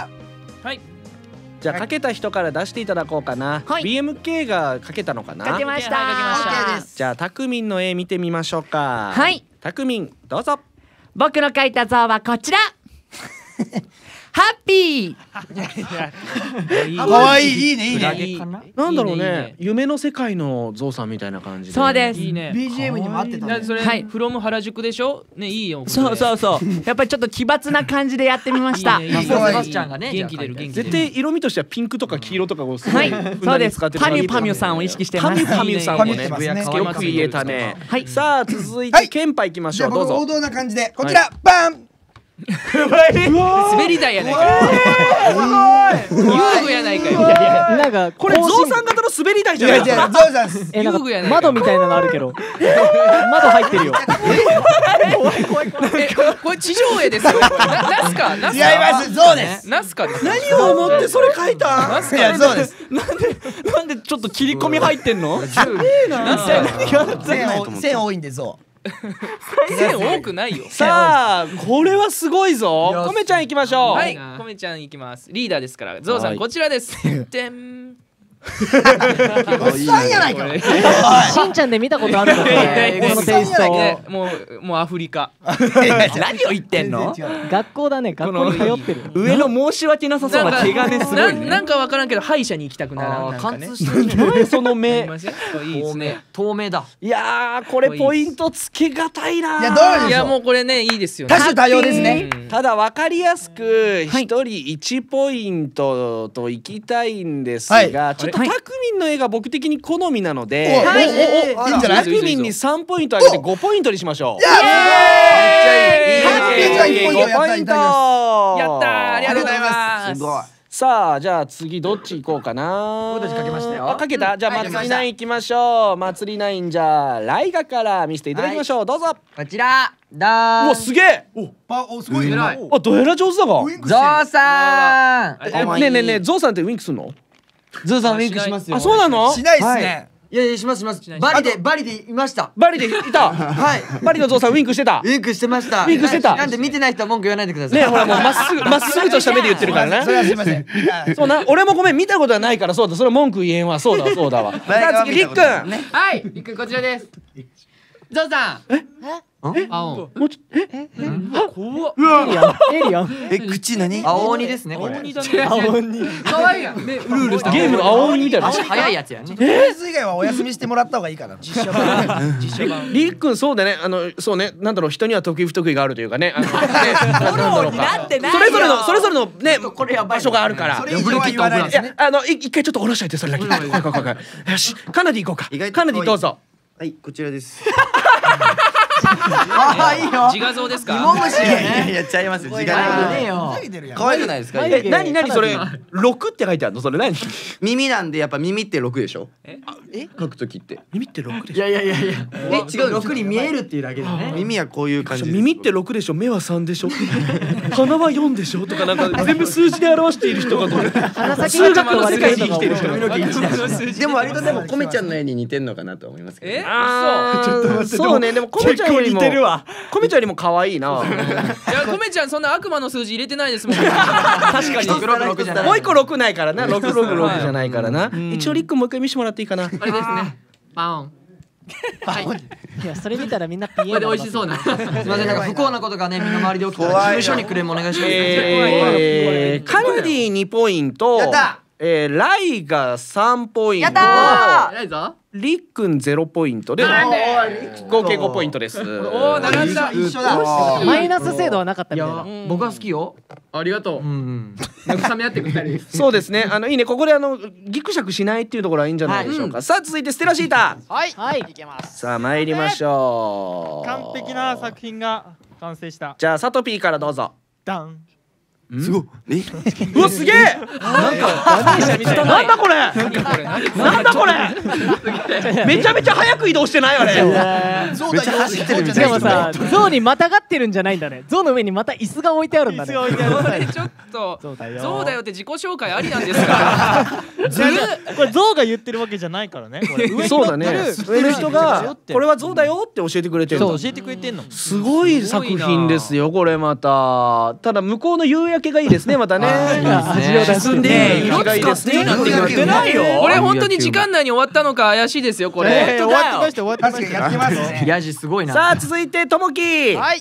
S4: はい。
S1: じゃあ書けた人から出していただこうかな。BMK が書けたのかな？
S5: 書けました。
S2: OKです。
S1: じゃあたくみんの絵見てみましょうか。
S5: はい。
S1: たくみんどうぞ。
S5: 僕の描いた像はこちら。ハッピー。
S2: 可愛い、いいね、いいね。
S1: なんだろうね、夢の世界のゾウさんみたいな感じで。
S5: そうです。
S4: いいね。
S2: BGM にも合ってたね。
S4: それフロム原宿でしょ。ね、いいよ。
S5: そうそうそう。やっぱりちょっと奇抜な感じでやってみました。
S6: セバスチャンがね、
S4: 元気出る元気出る。
S1: 絶対色味としてはピンクとか黄色とかをすご
S5: はいい、そうです。パミュパミュ
S1: ュ
S5: さんを意識してます。
S1: パミュさんもね、よく言えたね。さあ続いてケンパいきましょう。どうぞ。
S2: 王道な感じでこちらバン。
S4: 滑り台やないかよ。遊具やないかよ。
S3: なんか
S1: これゾウさん型の滑り台じゃないですか。
S2: ゾウさんです。
S3: なん
S4: 遊具やないかよ。
S3: か窓みたいなのあるけど。窓入ってるよ。
S4: これ地上絵ですよ。ナスカ？
S2: 違います。ゾウです。
S4: ナスカです。
S1: 何を思ってそれ書いた？
S4: ナス
S2: いや、ゾウです。
S5: なんでちょっと切り込み入ってんの？
S2: 線多いんでゾウ。
S4: 線多くないよ。
S1: さあこれはすごいぞ。コメちゃん行きましょう。
S4: はい、コメちゃん行きます。リーダーですから。ゾウさんこちらです。でん。
S2: おっさんやないか。
S3: しんちゃんで見たことあるのね。このテイスト。
S4: もうアフリカ。
S5: 何を言ってんの？
S3: 学校だね。学校に通ってる。
S5: 上の申し訳なさそうな手がねすごいね。
S4: なんかわからんけど歯医者に行きたくならん。
S6: 貫通してるね。
S1: その目。
S6: 透明だ。
S1: いやーこれポイントつけがたいな。
S2: いや、どうでしょう。
S4: いやもうこれねいいですよね。
S2: 多種多様ですね。
S1: ただ分かりやすく一人1ポイントといきたいんですが、ちょっとたくみんの絵が僕的に好みなので、
S2: いいんじゃない？
S1: たくみんに3ポイントあげて5ポイントにしましょう。
S2: イエーイ。
S1: 5ポイント。
S4: やったー、ありがとうございます。
S2: すごい。
S1: さあじゃあ次どっち行こうかな。
S6: 僕たち書けましたよ。
S1: あ、書けた。じゃあまつりナイン行きましょう。まつりナインじゃあライガから見せていただきましょう。どうぞ。
S6: こちらだー。
S1: うわすげえ。
S2: お、すごい。
S4: 偉い。
S1: あ、どえら上手だが。
S2: ウインク
S6: ゾウさん。
S1: ねえねえねえ、ゾウさんってウインクすんの？
S6: ゾウさんウインクしますよ。
S1: あ、そうなの？
S2: しないっすね。
S6: いやいや、しますします。バリでいました。
S1: バリでいた。
S6: はい。
S1: バリのゾウさんウインクしてた。
S6: ウインクしてました。
S1: ウインクしてた。
S6: なんで見てない人は文句言わないでください。
S1: ねえ、ほらもうまっすぐとした目で言ってるからな。
S2: それはすいません。
S1: そうな、俺もごめん見たことはないからそうだ、それ文句言えんわ。そうだそうだわ。さあ次りっくん。
S4: はい、りっくんこちらです。ゾウさん。青。
S1: もうちょ
S4: 怖っ。
S3: エイリアン。
S2: 口何？
S6: 青鬼ですね、これ。
S4: 青鬼だね。
S3: 青鬼。
S4: 可愛いやん。ね、うるうるした。
S1: ゲームの青鬼みたいな。
S6: 足早いやつやね。
S2: クイズ以外はお休みしてもらった方がいいかな。
S4: 実写版。
S1: りっくんそうだね。そうね、なんだろう、人には得意不得意があるというかね。なんだろうか。それぞれのね場所があるから。
S2: それ以上は言わないで
S1: い
S2: すね。
S1: や一回ちょっと下ろしといてそれだけ。よし、カナディ行こうか。カナディどうぞ。
S7: はい、こちらです。
S2: ああいいよ。
S4: 自画像ですか？
S2: 芋虫よね。
S7: やっちゃいますよ。時
S2: 間
S7: 間
S2: ねえよ。
S7: 可愛くないですか？
S1: 何何それ6って書いてあるの？それ何？
S7: 耳なんでやっぱ耳って6でしょ？書くときって。
S1: 耳って6でしょ？
S2: いやいやいやいや。
S7: 違う
S2: 6に見えるっていうだけでね。
S7: 耳はこういう感じ。
S1: 耳って6でしょ、目は3でしょ、鼻は4でしょとかなんか全部数字で表している人が数学の世界に生きている人が。
S7: でも割とでもコメちゃんの絵に似てんのかなと思いますけど。
S1: そうね、でもコメちゃんよりもコメちゃんよりも可愛いな。
S4: いやコメちゃんそんな悪魔の数字入れてないですもん。確
S1: かにもう一個6ないからな、666じゃないからな。一応リックもう一回見せてもらっていいかな。
S6: あれですね。パオン。
S3: いやそれ見たらみんなピエ
S6: これで美味しそうな。すみません、なんか不幸なことがね身の回りで起きたら事務所にクレームお願いします。
S1: カナディ2ポイント、ライが3ポイント、
S6: やったー。偉いぞ。
S1: りっくん0ポイントで合計5ポイントです。
S4: おお並んだ。
S2: 一緒だ。
S3: マイナス制度はなかったみたいな。
S6: 僕は好きよ。
S4: ありがとう。慰め合ってくれたり。
S1: そうですね、いいね、ここでギクシャクしないっていうところはいいんじゃないでしょうか。さあ続いてステラシータ。
S3: はいいけます。
S1: さあ参りましょう。
S8: 完璧な作品が完成した。
S1: じゃあサトピーからどうぞ。
S8: ダン。
S7: すごい。
S1: うわすげえ。なんだこれ。なんだこれ。めちゃめちゃ早く移動してないあれ。
S7: めっちゃ走ってるみた
S3: で
S7: いな。
S3: もさ、象にまたがってるんじゃないんだね。象の上にまた椅子が置いてあるんだね。
S4: これちょっとそうだよって自己紹介ありなんですか？
S8: これ象が言ってるわけじゃないからね。
S1: そうだね。上の人がこれは象だよって教えてくれてる。
S8: そう教えてくれてんの。
S1: すごい作品ですよこれまた。ただ向こうの夕焼けがいいですねまたね。進んでいい日がいいですね。
S4: これ本当に時間内に終わったのか怪しいですよこれ。
S8: 終わってました終わってました。
S2: やってますね。
S6: ヤジすごいな。
S1: さあ続いてともき。
S3: はい。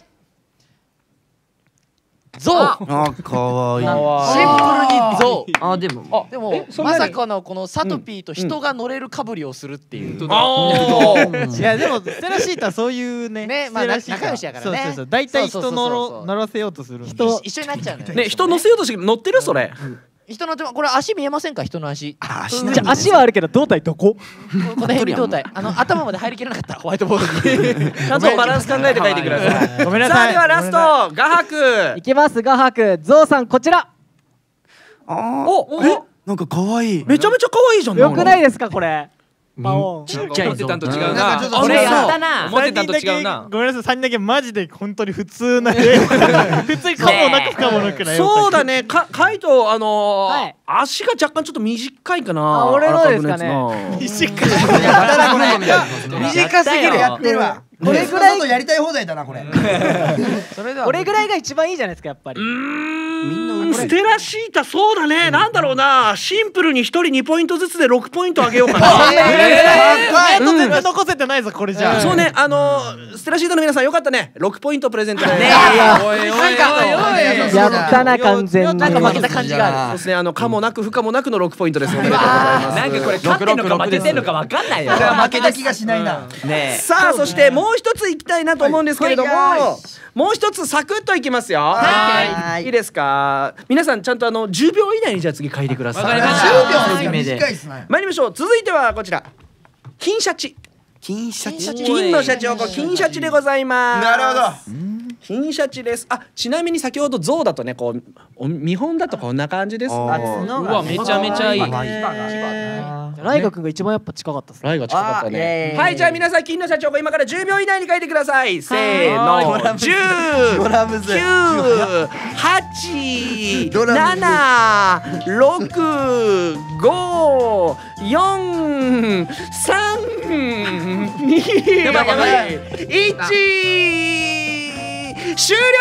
S3: 象。
S7: あ、可愛い。
S3: シンプルに象。
S6: あでも
S3: まさかのこのサトピーと人が乗れるかぶりをするっていう。
S8: いやでもステラシータそういうね。
S3: まあ仲良しやからね。
S8: そう大体人乗らせようとする。
S3: 人一緒になっちゃうのよ。
S1: ね、人乗せようとして乗ってるそれ。
S3: 人の手これ足見えませんか？人の足。
S7: 足
S3: じゃ足はあるけど胴体どこ？この辺に胴体。頭まで入りきれなかったホワイトボードに。
S1: ちゃんとバランス考えて書いてください。
S8: ごめんなさい。
S1: さあではラスト画伯。
S3: いきます画伯。ゾウさんこちら。
S1: お
S7: なんか可愛い。
S1: めちゃめちゃ可愛いじゃん。
S3: よくないですかこれ？
S6: ちっちゃい
S4: 思ってたんと違うな。
S6: 俺やったな。
S4: 思ってたんと違うな。
S8: ごめんなさい3人だけマジで本当に普通な普通にかもなく不可もなくな。
S1: そうだね。カイト足が若干ちょっと短いかな。
S3: 俺のですかね。
S2: 短すぎる。やってるわ。これぐらいやりたい放題だなこれ。
S3: 俺ぐらいが一番いいじゃないですかやっぱり。
S1: ステラシータそうだね。なんだろうな、シンプルに1人2ポイントずつで6ポイントあげようかな。
S8: 全然残せてないぞこれじゃあ。
S1: そうね、ステラシータの皆さんよかったね。6ポイントプレゼントで。
S4: おいおいおいおい。
S3: やったな完全に。なんか負けた感じがある。
S1: そうですね、可もなく不可もなくの6ポイントです。おめでとうございます。
S6: なんかこれ勝ってんのか負けてんのか分かんないよ。
S2: 負けた気がしないな。
S1: さあそしてもう一ついきたいなと思うんですけれども、もう一つサクッといきますよ。いいですか。皆さんちゃんと10秒以内にじゃあ次書いてください。
S4: わかりました。
S2: 10秒短いですね。
S1: 参りましょう。続いてはこちら金シャチ。
S7: 金シャチ。
S1: 金のシャチを金シャチでございます。
S2: なるほど。
S1: 金シャチです。ちなみに先ほど象だとね、こう見本だとこんな感じです。
S4: うわめちゃめちゃいい。
S3: ライガ君が一番やっぱ近かったっす。
S1: ライガ近かったね。はい、じゃあ皆さん金の社長が今から10秒以内に書いてください。せーの。10、9、8、7、6、5、4、3、2、1、終了。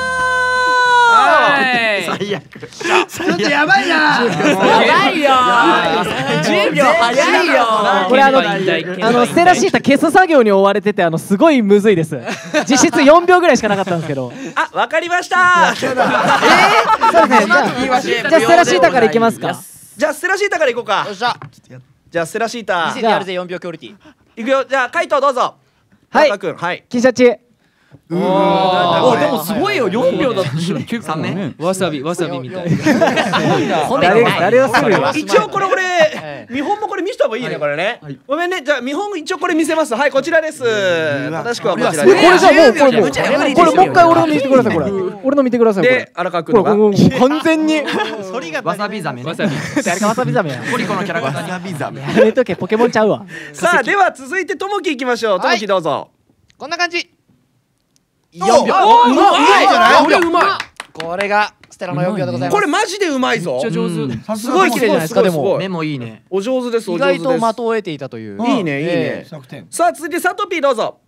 S2: 最悪。ちょっとやばいな。
S3: やばいよ。10秒早いよ。これステラシータ消す作業に追われててすごいむずいです。実質4秒ぐらいしかなかったんですけど。
S1: わかりました。
S3: そうですね。じゃあステラシータからいきますか。
S1: じゃあステラシータからいこうか。じゃあステラシータ。
S3: 見せてやるぜ4秒クオリティ。
S1: いくよ。じゃあカイトどうぞ。
S3: はい。金シャチ。 でもすごいよ、4秒だったし結構ね。
S4: わさびみたい
S3: 誰をするよ。
S1: 一応これ俺見本もこれ見せた方がいいねこれね。ごめんね、じゃあ見本一応これ見せます。はい、こちらです。正しくはこちらです。
S3: これじゃもうこれもう一回俺の見せてください。これ俺の見てください。
S1: で荒川君のが
S3: 完全に
S6: わさびザメね。
S3: 誰かわさびザメや。
S6: ポリコのキャラクターに。
S7: わさびザメ。
S3: やめとけ、ポケモンちゃうわ。
S1: さあでは続いてともきいきましょう。ともきどうぞ。
S8: こんな感じ。
S2: 4秒。
S1: うまいじゃない。
S4: これうまい。
S8: これがステラの4秒でございます。
S1: これマジでうまいぞ。
S4: めっちゃ上手。
S1: すごい綺麗じゃないですか。でも
S6: 目もいいね。
S1: お上手です。
S8: 意外と的を得ていたという。
S1: いいねいいね。さあ続いてサトピーどうぞ。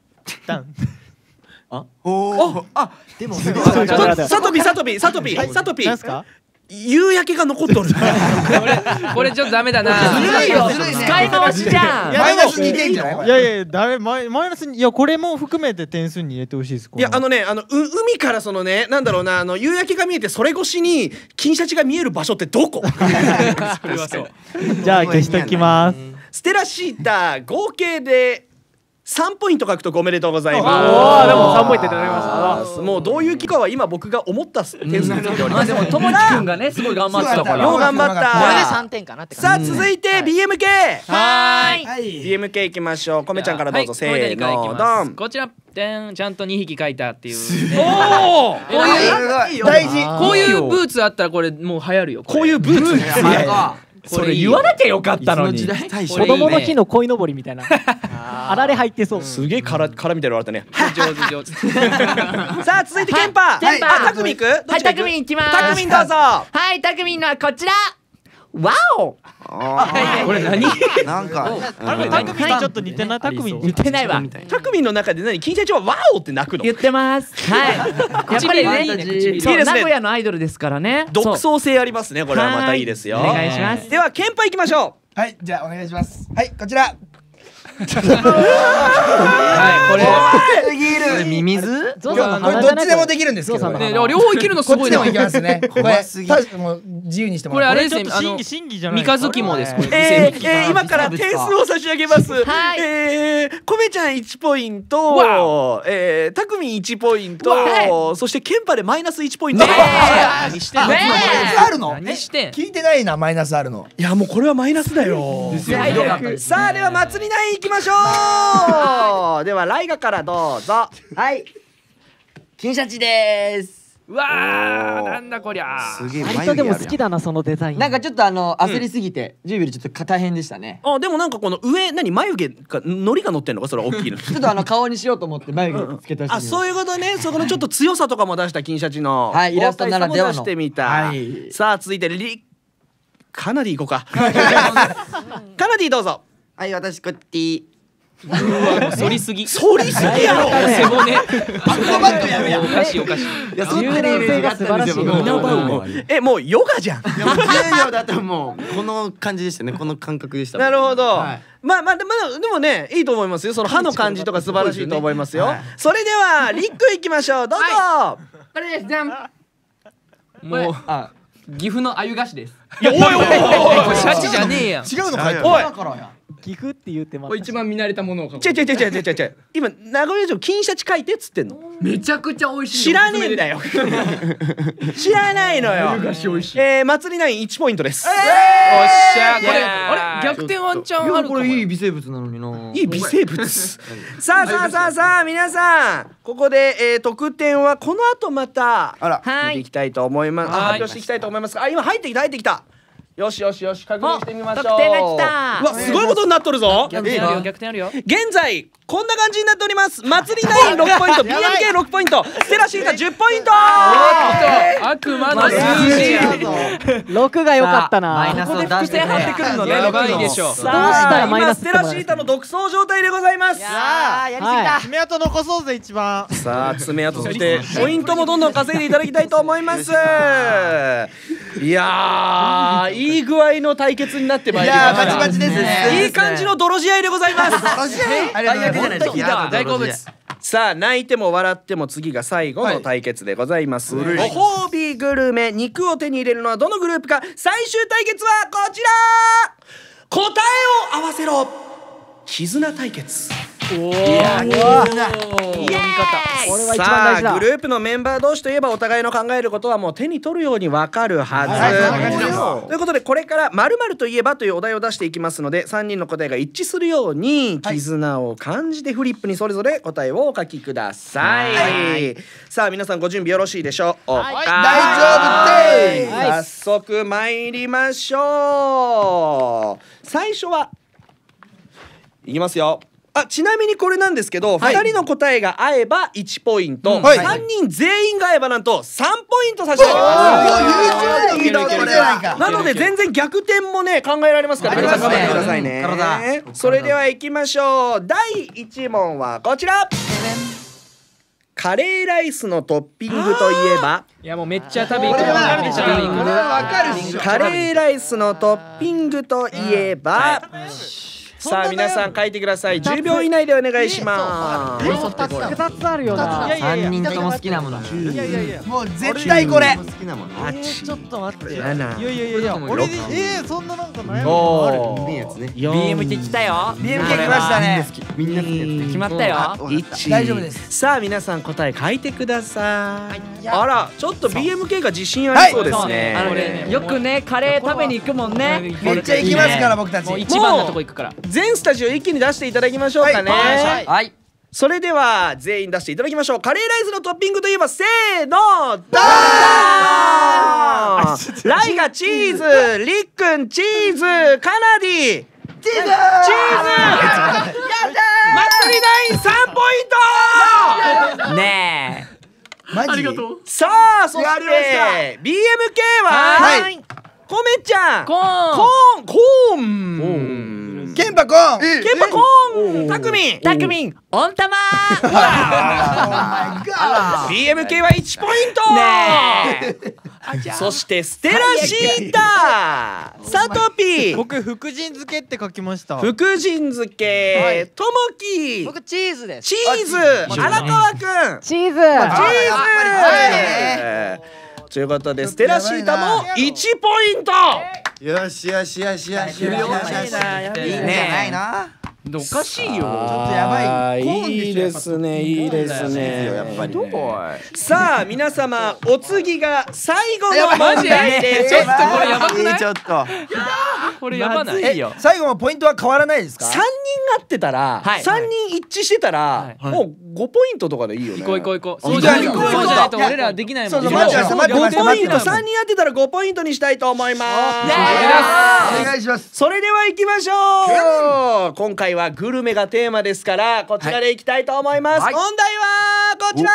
S6: でも
S1: サトピー。何すか？夕焼けが残っとる。
S4: これちょっとダメだな。
S5: 使い回しじゃん。
S2: マイナス2点じゃない？
S8: いやダメ、マイナスに、いやこれも含めて点数に入れてほしいです。
S1: いや海からそのね、なんだろうな、夕焼けが見えてそれ越しに金シャチが見える場所ってどこ？
S4: それはそう。
S8: じゃあ消しときます。
S1: ステラシータ合計で3ポイント獲得おめでとうございます。
S3: おお、でも3ポイントいただきました。
S1: もうどういう気かは今僕が思った点数についております。
S6: でもともきくんがねすごい頑張ってたから。
S1: よう頑張った。
S8: これで3点かなって
S1: さあ
S8: 感じ。
S1: 続いて BMK。
S4: はーい。
S1: BMK いきましょう。こめちゃんからどうぞ。せーのドン。
S4: こちらちゃんと2匹描いたっていう。
S1: おお。
S4: こういう
S2: 大事。
S4: こういうブーツあったらこれもう流行るよ。
S1: こういうブーツ。
S3: それ言わなきゃよかったのに。子供の日の鯉のぼりみたいな。あられ入ってそう。
S1: すげえ殻みたいなのあったね。
S4: 上手。
S1: さあ続いてケンパ。たくみく。
S5: はい、たくみんいきます。
S1: たくみんどうぞ。
S5: はい、たくみんのはこちら。わお。
S4: これ何？
S7: なんか
S8: タクミンちょっと似てない。タクミン
S5: 似てないわ。
S1: たくみんの中で何？金シャチはワオって泣くの？
S5: 言ってます。はい。やっぱりね、そう名古屋のアイドルですからね。
S1: 独創性ありますね。これはまたいいですよ。
S5: お願いします。
S1: ではケンパいきましょ
S2: はい、じゃあお願いします。はい、こちら。
S4: はい、これ
S2: すぎる。
S6: ミミズ？
S2: これどっちでもできるんですけど。
S4: ね、両方いけるのすごいな。
S2: こっちでもいけますね。これもう自由にしてもらって。
S4: これあれですね。
S8: 審議じゃない。
S4: 三日月もです。
S1: 今から点数を差し上げます。コメちゃん1ポイント、たくみん1ポイント、そしてケンパでマイナス1ポイント。
S4: 何してんの？
S2: マイナスあるの？
S4: 何してん？
S2: 聞いてないな、マイナスあるの。
S1: いやもうこれはマイナスだよ。さあでは祭りナインいきましょう。ではライガからどうぞ。
S6: はい。金シャチです。
S4: うわー、なんだこりゃ。
S7: すげえ
S3: 割とでも好きだなそのデザイン。
S6: なんかちょっと焦りすぎて10秒ちょっと大変でしたね。
S1: でもなんかこの上眉毛がのりが乗ってんのか、それは大きいの。
S6: ちょっと顔にしようと思って眉毛つけたし。
S1: そういうことね。そこのちょっと強さとかも出した金シャチの
S6: はい、イラストならではの
S1: 出してみた。さあ続いてカナディ行こうか。カナディどうぞ。
S7: はい、私こっち。
S4: 反りすぎ
S1: やろ。
S4: 背骨。
S2: アクロバットやるやん。
S4: おかしい。
S3: 柔軟性が素晴らしい。
S1: もうヨガじゃん。
S7: でも10秒だともうこの感じでしたね。この感覚でした。
S1: なるほど。まあでもね、いいと思いますよ。その歯の感じとか素晴らしいと思いますよ。それではリックいきましょう。どうぞ。
S5: これです。じゃん。
S4: もう
S6: 岐阜の鮎菓子です。
S1: おい
S4: シャチじゃねえやん。
S2: 違うのかい。
S1: おい。
S3: 岐阜って言ってます。
S6: 一番見慣れたものを書く。
S1: 違う。今名古屋城金シャチ書いてっつってんの。
S6: めちゃくちゃ美味しい。
S1: 知らねえんだよ。知らないのよ。祭りナイン1ポイントです。
S4: おっしゃ。これあれ逆転ワンチャンあるかも。
S6: これいい微生物なのにな。
S1: いい微生物。さあ皆さん、ここで得点はこの後また見ていきたいと思います。発表していきたいと思います。今入ってきた。よし確認してみましょう。
S5: 得点が来た。
S1: うわ、すごいことになっとるぞ。
S4: 逆転あるよ。
S1: 現在こんな感じになっております。祭りナイン6ポイント、BMK6 ポイント、ステラシータ10ポイント。
S4: 悪魔の数字。
S3: 6が良かったな。
S6: マイナスを出して
S1: くるのね。
S4: やばいでしょ。
S3: どうしたらマイナス
S1: ステラシータの独走状態でございます。
S3: やりすぎた。
S8: 爪痕残そうぜ一番。
S1: さあ爪痕、そしてポイントもどんどん稼いでいただきたいと思います。いやー、いい具合の対決になってまいりました。
S2: バチバチですね。
S1: いい感じの泥試合でございます。
S2: ありがとうございます。
S4: 大好物。
S1: さあ泣いても笑っても次が最後の対決でございます。ご褒美グルメ、肉を手に入れるのはどのグループか。最終対決はこちら。答えを合わせろ絆対決。 おお、
S3: いや
S1: 読み方。さあグループのメンバー同士といえばお互いの考えることはもう手に取るように分かるはず。ということでこれから〇〇といえばというお題を出していきますので、3人の答えが一致するように絆を感じてフリップにそれぞれ答えをお書きください。さあ皆さんご準備よろしいでしょうか。
S2: 大丈夫です。
S1: 早速参りましょう。最初はいきますよ。ちなみにこれなんですけど、2人の答えが合えば1ポイント、3人全員が合えばなんと3ポイント差し上げます。なので全然逆転もね考えられますから、皆さん頑張ってくださいね。それでは行きましょう。第1問はこちら。カレーライスのトッピングといえば。
S4: いやもうめっちゃ食べに行く。
S1: カレーライスのトッピングといえば。さあ皆さん書いてください。10秒以内でお願いします。
S3: 2つあるよな。
S6: 3人とも好きなもの。
S2: もう絶対これ。
S3: ちょっと待って。
S8: いや俺そんななんか悩む
S1: のある。
S6: BMK 来たよ。
S2: BMK 来ましたね。
S6: みんな決まったよ。
S2: 大丈夫です。
S1: さあ皆さん答え書いてください。あらちょっと BMK が自信ありそうですね。
S6: よくねカレー食べに行くもんね。
S2: めっちゃ行きますから僕たち。
S4: 一番のとこ行くから。
S1: 全スタジオ一気に出していただきましょうかね。
S6: はい。
S1: それでは全員出していただきましょう。カレーライスのトッピングといえばせーのドーン。ライがチーズ、りっくんチーズ、カナディチーズ、祭りナイン3ポイント。
S6: ね
S2: え。マジ。ありがとう。
S1: さあそして BMK はコメちゃん、コーン。
S2: ケンパコーン、
S1: タクミ
S6: ン、温玉。
S1: BMK は1ポイント。そしてステラシータ、サトピー。
S8: 僕福神漬けって書きました。
S1: 福神漬け、ともき。
S3: 僕チーズです。
S1: チーズ、荒川くん。
S3: チーズ。
S1: ということでステラシータも1ポイント。
S7: よしよしよしよし。いい
S2: ね。
S4: おかしいよ。ちょっ
S2: とやばい。
S1: いいですね、いいですね。やっぱり。さあ皆様お次が最後の問題です。
S4: ちょっとこれやばくない？
S7: ちょっと。
S4: これやばないよ。
S2: 最後のポイントは変わらないですか
S1: ？3人合ってたら、3人一致してたらもう5ポイントとかでいいよね。
S4: 行こう。そうじゃないと俺らできないもんね。
S1: 5ポイント、3人合ってたら5ポイントにしたいと思います。
S2: お願いします。
S1: それでは行きましょう。今回はグルメがテーマですからこちらでいきたいと思います。問題はこちら。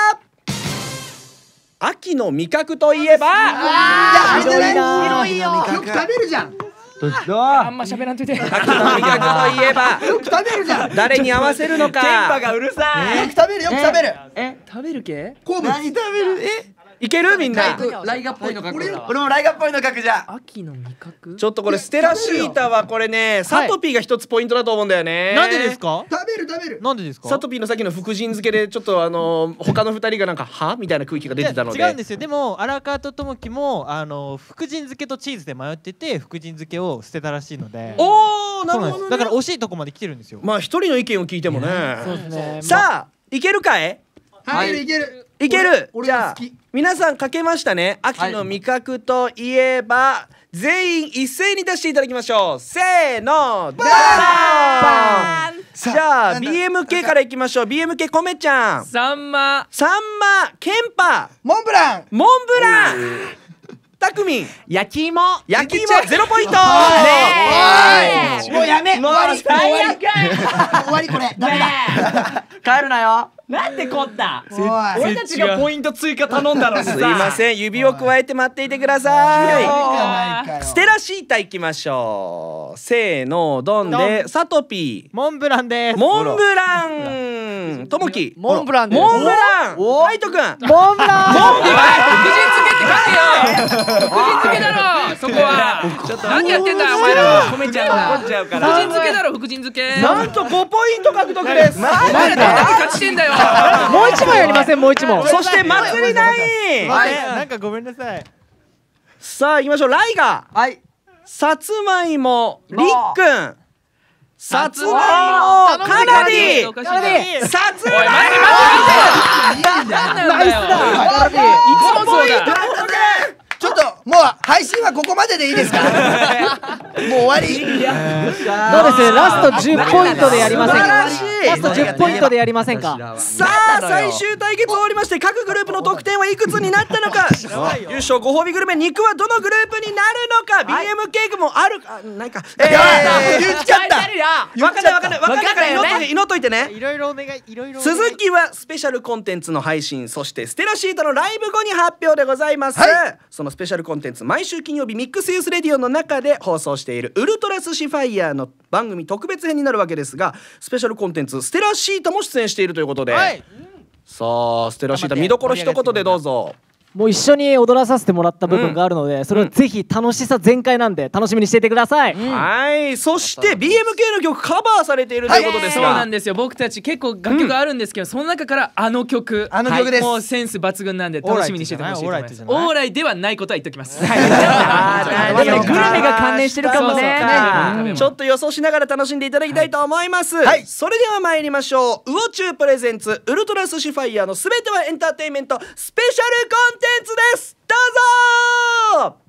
S1: 秋の味覚といえば。
S2: 広いよ。よく食べるじゃん。
S4: あんま喋らんといて。
S1: 秋の味覚といえば。
S2: よく食べるじゃん。
S1: 誰に合わせるのか。
S6: ケンパがうるさい。
S2: よく食べるよく食べる。
S4: 食べる系？
S2: 何食べる？
S1: いけるみんな。
S6: ライガっぽいの書く。
S2: 俺もライガっぽいの書くじゃん。
S4: 秋の味覚？
S1: ちょっとこれステラシータはこれねサトピーが一つポイントだと思うんだよね。
S8: なんでですか？
S2: 食べる。
S8: なんでですか？
S1: サトピーのさっきの福神漬けでちょっと他の2人がなんかはみたいな空気が出てたので。
S8: 違うんですよ。でも荒川とともきも福神漬けとチーズで迷ってて福神漬けを捨てたらしいので。
S1: おー、なるほどね。
S8: だから惜しいとこまで来てるんですよ。
S1: まあ一人の意見を聞いてもね。
S3: そうですね。
S1: さあいけるかい？
S2: いける。
S1: いける。じゃあ皆さん書けましたね。秋の味覚といえば全員一斉に出していただきましょう。せーのドーン。じゃあ BMK からいきましょう。BMK コメちゃん。
S4: サンマ、
S1: ケンパ、
S2: モンブラン、
S1: タクミン、
S6: 焼き芋
S1: 0ポイント。
S2: もうやめ。
S6: もう最悪。
S2: 終わりこれ。ダメだ。
S6: 帰るなよ。なんでこった俺たちがポイント追加頼んだのにさ。
S1: すいません、指を加えて待っていてください。ステラシータいきましょう。せーのドンでサトピー。
S8: モンブランです。
S1: モンブラン。ともき。
S3: モンブランです。
S1: モンブラン。カイトくん。
S3: モンブラン。
S4: 福神漬けだろそこは。何やってんだお前ら。
S1: コメちゃんが怒っちゃうか
S4: 福
S1: ら。
S4: 神漬けだろ福神漬け。
S1: なんと5ポイント獲得です。
S4: 何勝ちしてんだよ。
S3: もう一問やりません、もう一問。
S1: そして祭りナイン。
S8: なんかごめんなさい。
S1: さあ行きましょう。ライガ。さつまいも、りっくん。 さつまいもカナディさつまいも
S3: ナイスだカナディ。
S1: 5ポイント獲得。
S2: ちょっともう配信はここまででいいですか？もう終わり。
S3: どうです？ラスト10ポイントでやりませんか？ラスト10ポイントでやりませんか？
S1: さあ最終対決終わりまして、各グループの得点はいくつになったのか。優勝ご褒美グルメ肉はどのグループになるのか。 BM ケーキもあるかないか。
S2: 言っちゃった。
S1: 分かんないから祈っといてね。
S8: いろいろお願い。いろいろ。
S1: 続きはスペシャルコンテンツの配信、そしてステラシートのライブ後に発表でございます。そのスペシャルコンテンツ、毎週金曜日ミックスユースレディオの中で放送しているウルトラスシファイヤーの番組特別編になるわけですが、スペシャルコンテンツステラシートも出演しているということで、さあステラシート見どころ一言でどうぞ。
S3: もう一緒に踊らさせてもらった部分があるので、それをぜひ楽しさ全開なんで楽しみにしていてください。
S1: はい、そして BMK の曲カバーされているということですが、
S4: そうなんですよ。僕たち結構楽曲あるんですけど、その中からあの曲
S2: です。
S4: もうセンス抜群なんで楽しみにしててほしいと思います。オーライではないことは言っときます。
S3: グルメが関連してるかもね。
S1: ちょっと予想しながら楽しんでいただきたいと思います。それでは参りましょう。ウオチュープレゼンツウルトラスシファイヤーのすべてはエンターテインメントスペシャルコンテンツです。どうぞ。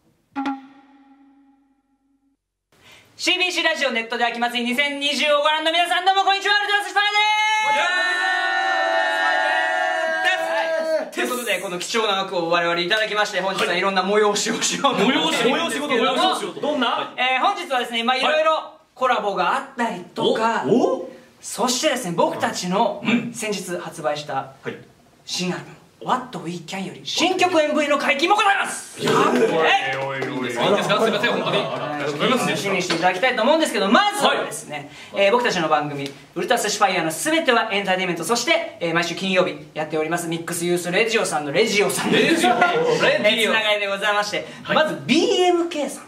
S9: CBC ラジオネットで秋祭り2020をご覧の皆さん、どうもこんにちは。ウルトラスシファイヤーです。ということで、この貴重な枠を我々いただきまして、本日はいろんな催しをしようと思っているんですけれども、どんな？本日はですね、いろいろコラボがあったりとか、そしてですね、僕たちの先日発売した新アルバムWhat We Can より新曲 MV の解禁もございます。いいんですか？すいません、本当に楽しみにしていただきたいと思うんですけど、まずはですね、僕たちの番組ウルトラスシファイヤーのすべてはエンターテインメント、そして、毎週金曜日やっておりますミックスユースレジオさんのつながりでございまして、まず BMK さん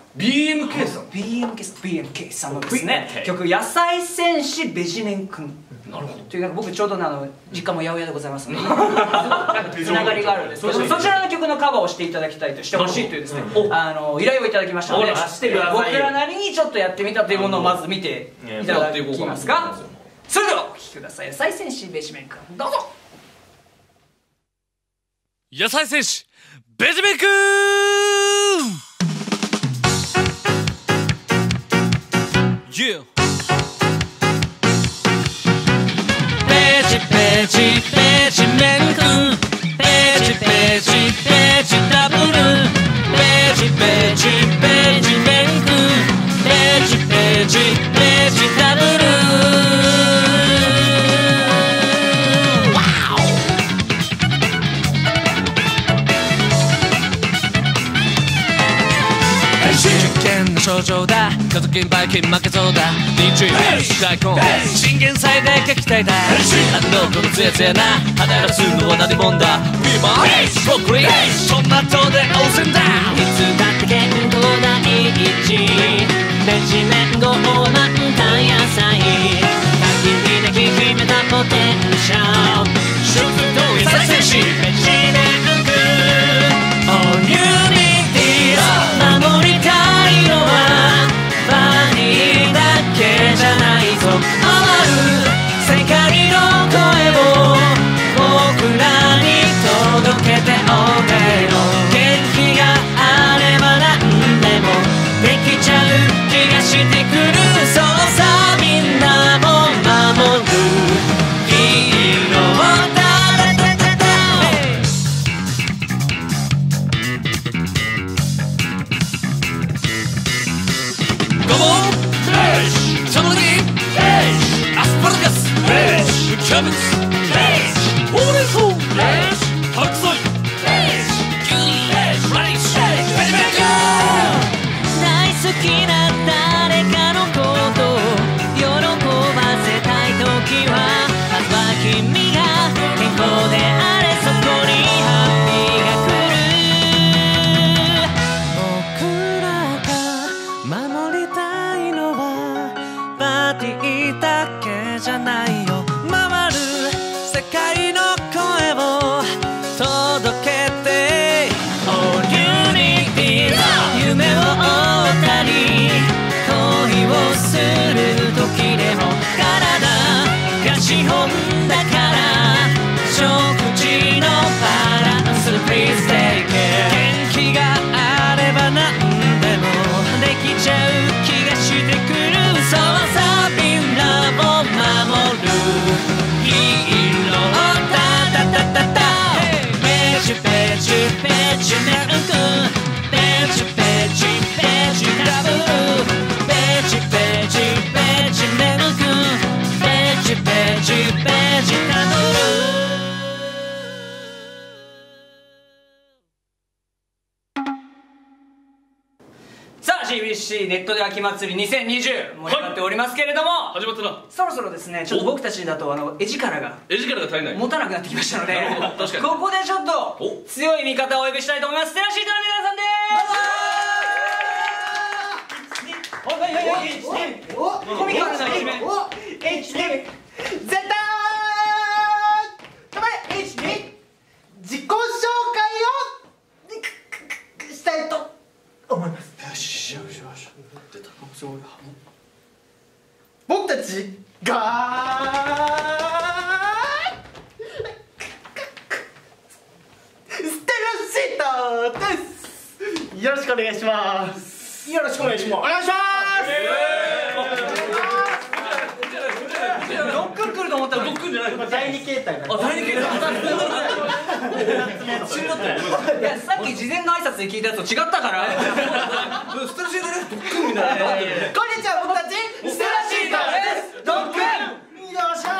S9: さんのですね曲「野菜戦士ベジメンくん」という、僕ちょうど実家も八百屋でございますのでつながりがあるんですけど、そちらの曲のカバーをしていただきたいと、してほしいというですね依頼をいただきましたので、僕らなりにちょっとやってみたというものをまず見ていただきますが、それではお聴きください。野菜戦士ベジメンくん、どうぞ。
S10: 野菜戦士ベジメンくん、Yeah. ベジベジベジメンくん、ベジベジベジダブル、ベジベジベジメンくん、ベジベジベジダブル。症状だ、家族にバイキン負けそうだ、ニンジン大根チンゲン菜で書きたいだ、このツヤツヤな肌のスープは何もんだ、ピーマンブロッコリートマトで温泉だ、いつだって健康第一、ベジメンゴーマンタ野菜、焚き火で決めたポテンシャル、食と野菜戦士ベジメング、All you need is 守りたいのはバニーだけじゃないぞ、回る世界の声を僕らに届けておれよ、元気があれば何でもできちゃう気がしてくる、そうさみんなも守るヒーローだ、
S9: CBC ネットで秋祭り2020盛り上がっておりますけれども、
S10: 始まったな。
S9: そろそろですね、ちょっと僕たちだと絵力が
S10: 足りない。
S9: 持たなくなってきましたので、
S10: 確かに
S9: ここでちょっと強い味方をお呼びしたいと思います。テラシートの皆さんです。コミカルな一面。
S11: 絶対頑張れ。自己紹介をしたいと思います。よしよしよし。出た。僕たちがステラシータです。よろしくお願いします。よろしくお願いします。お願いします。
S9: ドックン来ると思ったら
S10: ドックンじゃない。
S11: 第二形態。
S10: あ、第二形態。
S9: いや、さっき事前の挨拶で聞いたやつと違ったから。
S10: ステラシータです。ドックンみたいな。
S11: こんにちは、僕たちステラシータです。ドックン。よっしゃー。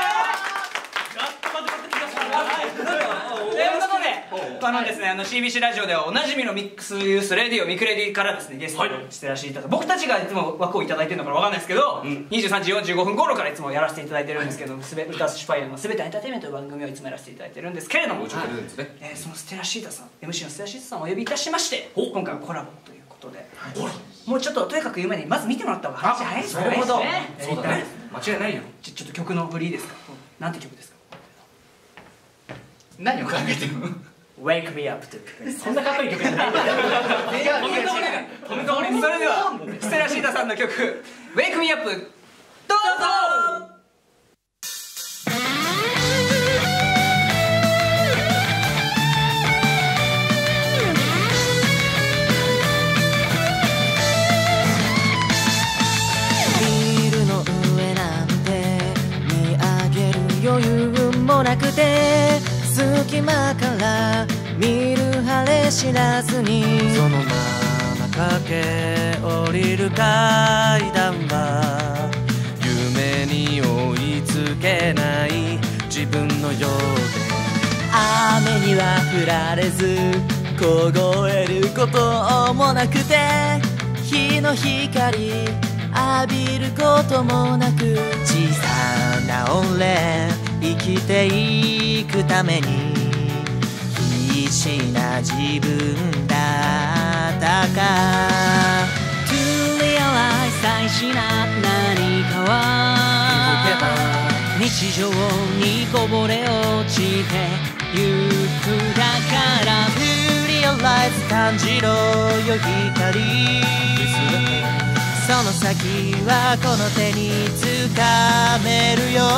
S9: ということで、ですね、CBC ラジオではおなじみのミックスユースレディオミクレディからですねゲストにしてらっしゃいただ僕たちがいつも枠をいただいてるのかわかんないですけど、23時45分頃からいつもやらせていただいてるんですけど、ウルトラスシュパイアのすべてエンターテインメントという番組をいつもやらせていただいてるんですけれども、そのステラシータさん MC のステラシータさんをお呼びいたしまして、今回はコラボということで、もうちょっととにかく言う前にまず見てもらった方が話早いですね。なるほど、そうだね、間違いないよ。ちょっと曲の振りいいですか。なんて曲ですか。何を考えてるの。Wake Me Up という曲です。そんなかっこいい曲じゃない。それではステラシータさんの曲 Wake Me Up どうぞ。
S12: ビルの上なんて見上げる余裕もなくて、隙間から見る晴れ知らずに、そのまま駆け下りる階段は夢に追いつけない自分のようで、雨には降られず凍えることもなくて、日の光浴びることもなく、小さな俺生きていくために必死な自分だったか。 To realize 大事な何かは日常にこぼれ落ちてゆくだから、 To realize 感じろよ光、その先はこの手につかめるよ。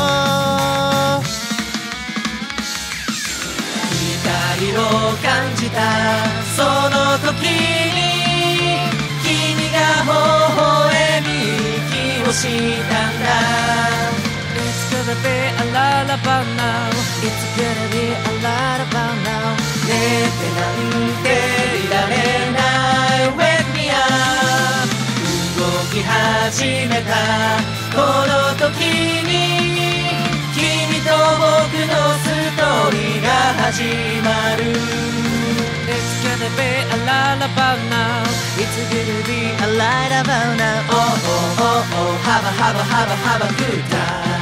S12: 光を感じたその時に、君が微笑み息をしたんだ。 It's gonna be a lullaby now, It's gonna be a lullaby now、 寝てなんていられない Wake me up、 動き始めたこの時に、君と僕のストーリーが始まる。 It's gonna be a lullaby now, It's gonna be a lullaby now、 Oh oh oh oh have a good time。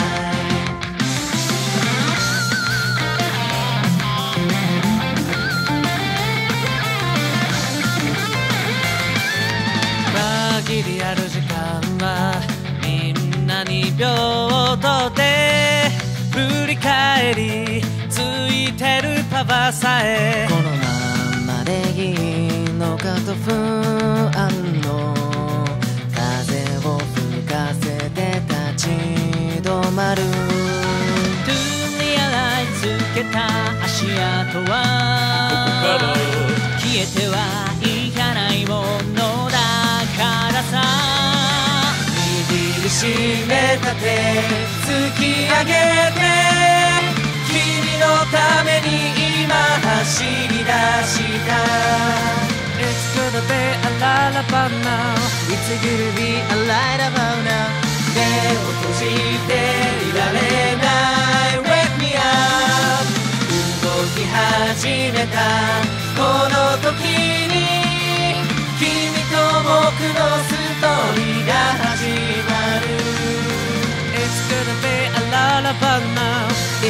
S12: 限りある時間はみんなに秒とで振り返りついてるパワーさえ、このままでいいのかと不安の風を吹かせて立ち止まる。 To realize つけた足跡は消えてはいかないものだからさ、握りしめた手突き上げて、君のために今走り出した。 It's gonna be a lullaby now, It's gonna be a lullaby now、 目を閉じていられない Wake me up、 動き始めたこの時に、君と僕の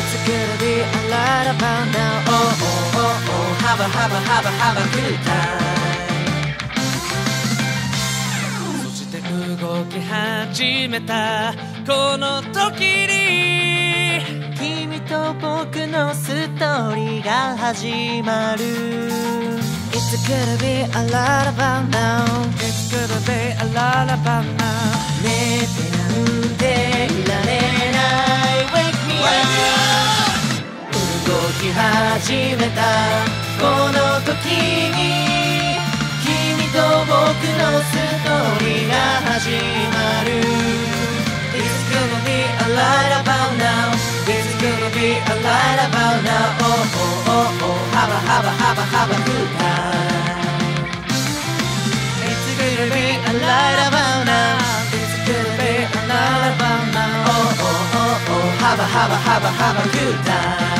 S12: It's gonna be a lot of fun now. Oh oh oh oh, have a good time.
S10: そして動き始めたこの時に
S12: 君と僕のストーリーが始まる。It's gonna be a lot of fun now.
S10: It's gonna be a lot of fun now.
S12: 寝てなんていられない Wake me up。 動き始めたこの時に君と僕のストーリーが始まる。 It's gonna be a lot of fun now. It's gonna be a lot of fun now. Oh oh oh oh, have a good time. It's gonna be a lot of fun now. It's gonna be a lot of fun now. Oh oh oh oh, have a good time.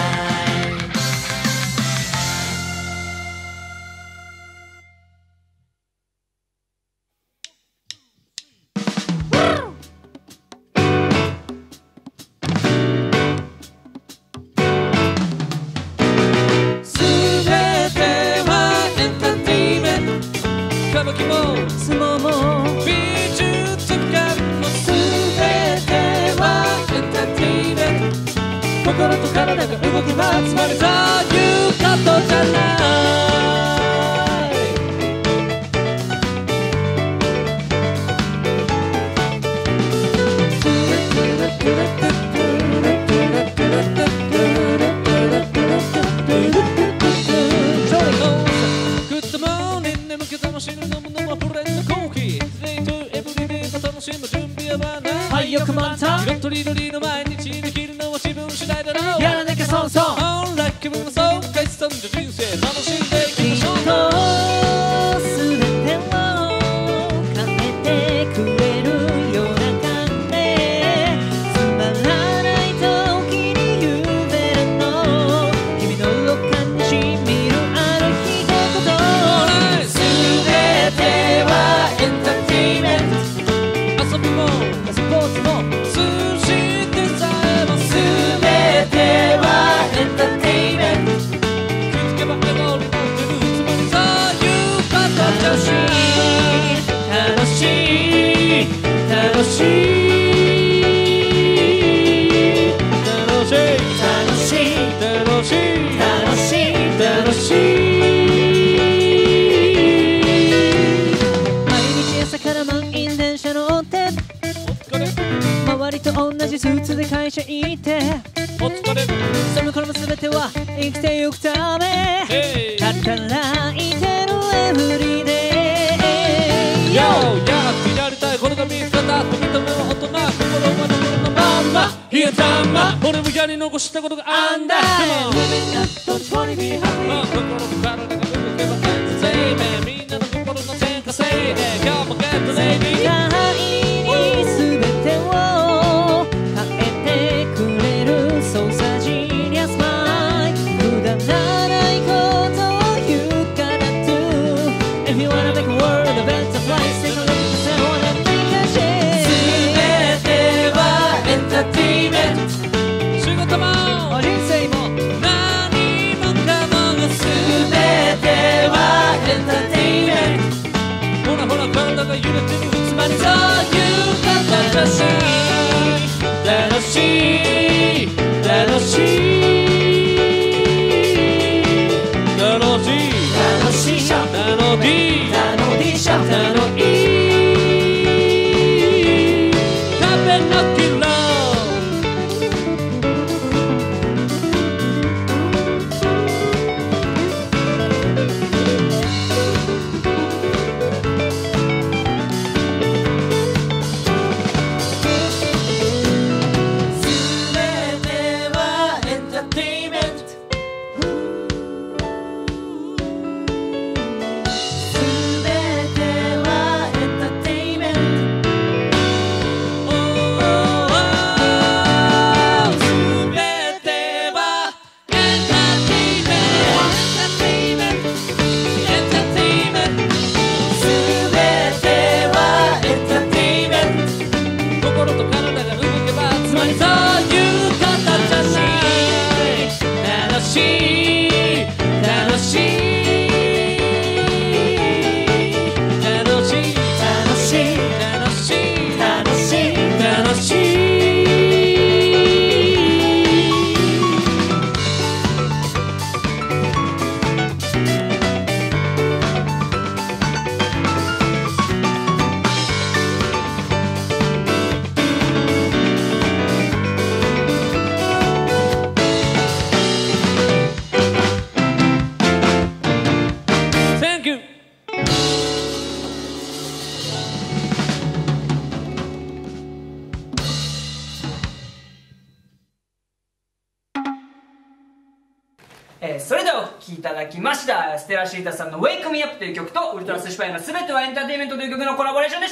S9: それではお聴きいただきましたステラシータさんの「Wake Me Up」という曲とウルトラスシパイの「全てはエンターテインメント」という曲のコラボレーションでした。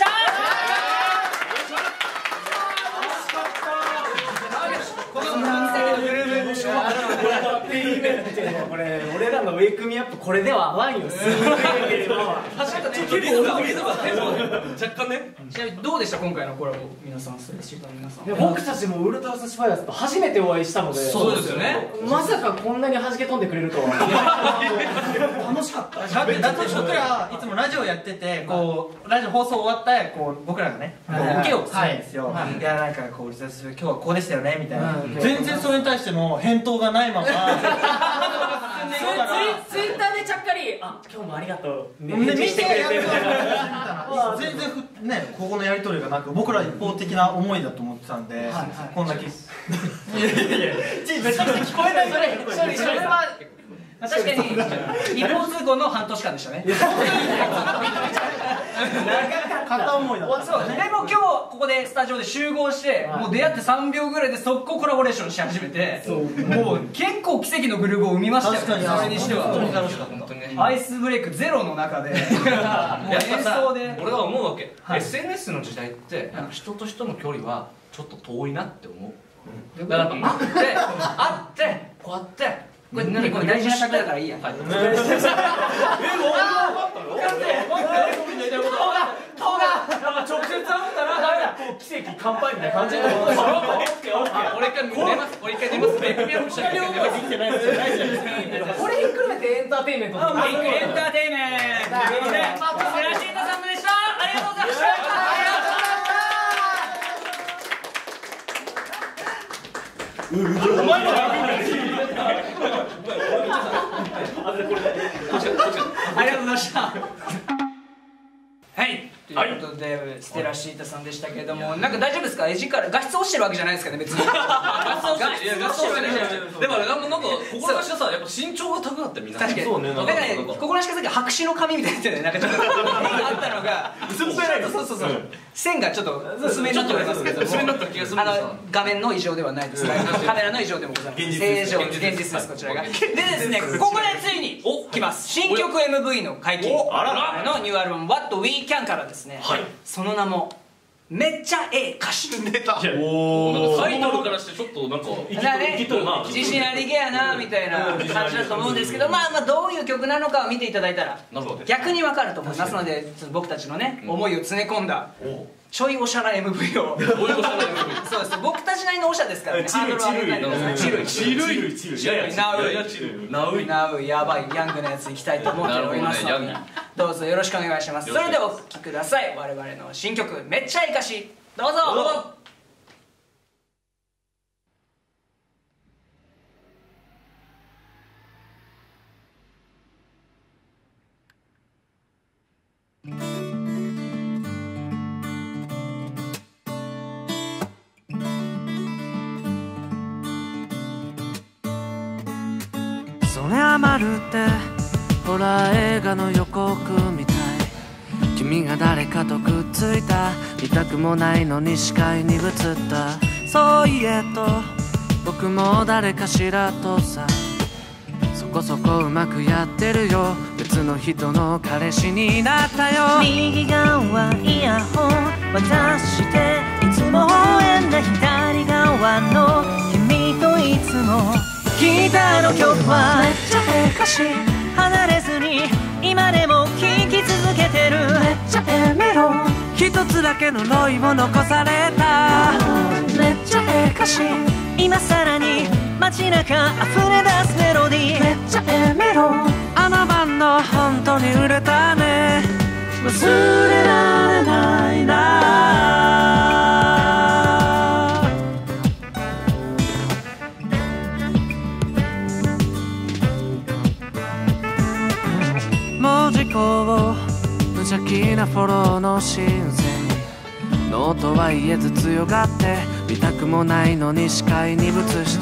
S11: これ俺らのウェイクミアップこれでは合わんよ。確か
S9: に結構若干ね。ちなみにどうでした今回のコラボ皆さん、ステラシータの皆さん。
S11: 僕たちもウルトラスシファイアーズと初めてお会いしたので、
S9: そうですよね。
S11: まさかこんなに弾け飛んでくれるとは。楽しかった。
S8: だって僕らいつもラジオやってて、こうラジオ放送終わったらこう僕らがね受けをするんですよ。いやなんかこう今日はこうでしたよねみたいな。全然それに対しての返答がないまま。
S9: ツイッターでちゃっかり「あ今日もありがとう」
S8: 見せてくれてみたいな。全然ねここのやり取りがなく、僕ら一方的な思いだと思ってたんで、こんだけ。いや
S9: めちゃくちゃ聞こえない。それは確かに一方通行の半年間でしたね。
S8: 片思いだった。
S9: でも今日ここでスタジオで集合してもう出会って3秒ぐらいで速攻コラボレーションし始めて、もう結構奇跡のグルーヴを生みましたよね。それにしては本当に楽しかった。アイスブレイクゼロの中で演奏で
S10: 俺は思うわけ。 SNS の時代って人と人の距離はちょっと遠いなって思う。だから会ってこうやって
S9: これ大事な尺だからいいや。顔が
S11: 直接会ったら奇跡乾杯みたいな感じで。
S10: 俺一回出ます。メイクミアップしたけど
S11: これひっくるめてエンターテインメント。
S9: エンターテインメント。ステラシータさんでした。ありがとうございました。お前のありがとうございました。はい、ということでステラシータさんでしたけれども、なんか大丈夫ですか？画質落ちてるわけじゃないですかね、別に。画質落ちてるわけじゃない。
S10: でもなんか心なしかさ、やっぱ身長が高かったみんな。
S9: 確かに。だからね、心なしかさっき白紙の紙みたいなね、なんかちょっと絵があったのが薄っぺらいの。そう線がちょっと薄めになっておりますけども、画面の異常ではないです。カメラの異常でもございません。正常、現実ですこちらが。でですね、ここでついに来ます。新曲 MV の解禁のニューアルバム What We Can からですね、その名もめっちゃええ歌詞。
S10: 出た。おお。タイトルからしてちょっとなんか生きとるな。
S9: 自信ありげやなみたいな感じだと思うんですけど、まあどういう曲なのかを見ていただいたら逆にわかると思いますので、僕たちのね思いを詰め込んだちょいおしゃな MV を。そうです。僕たちなりのおしゃですからね。ハードルを上げないでください。チルイ。ナウイやばいヤングなやついきたいと思っておりますので、どうぞよろしくお願いします。それではお聴きください。我々の新曲めっちゃいい歌詞、どうぞ。
S12: それはまるでホラー映画の予告みたい。君が誰かとくっついた、見たくもないのに視界に映った。そういえと僕も誰かしらとさ、そこそこうまくやってるよ。別の人の彼氏になったよ。右側イヤホン渡していつも応援な左側の君といつもギターの曲はめっちゃええ歌詞、離れずに今でも聴き続けてる。めっちゃええメロ、一つだけの呪いも残された。めっちゃええ歌詞、今さらに街中溢れ出すメロディー。めっちゃええメロ、あのバンド本当に売れたね。忘れられないな。文字工を無邪気なフォローの申請、ノーとはいえず強がって見たくもないのに視界に映して。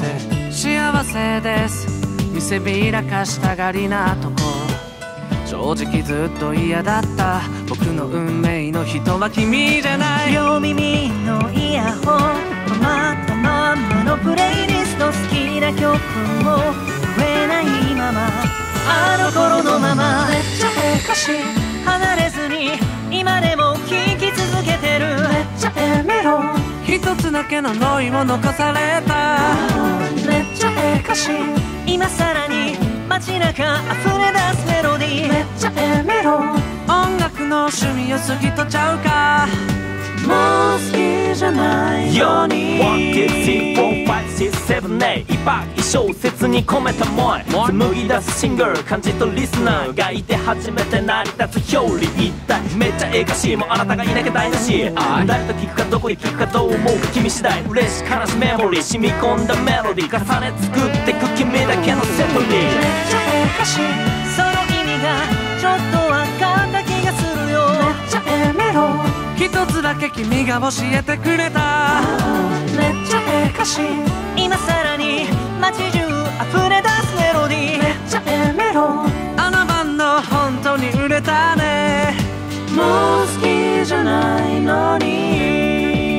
S12: 幸せです見せびらかしたがりなとこ、正直ずっと嫌だった僕の運命の人は君じゃない。両耳のイヤホン止まったまんまのプレイリスト、好きな曲を言えないままあの頃のままめっちゃええ歌詞離れずに今でも聴き続けてるめっちゃええメロ一つだけの呪いを残されためっちゃええ歌詞今さらに街中溢れ出すメロディーめっちゃええメロ音楽の趣味を過ぎとちゃうかもう好きじゃないように 1,2,3,4,5,6,7,8 一泊一小節に込めた思い紡ぎ出すシングル感じとリスナーがいて初めて成り立つ表裏一体めっちゃええ歌詞もあなたがいなきゃ台無し誰と聞くかどこで聞くかどう思うか君次第嬉し悲しメモリー染み込んだメロディー重ね作ってく君だけのセオリーめっちゃええ歌詞その意味がちょっとわかった気がするよめっちゃええメロ一つだけ君が教えてくれためっちゃええ歌詞今さらに街中溢れ出すメロディーめっちゃええメロあのバンド本当に売れたねもう好きじゃないのに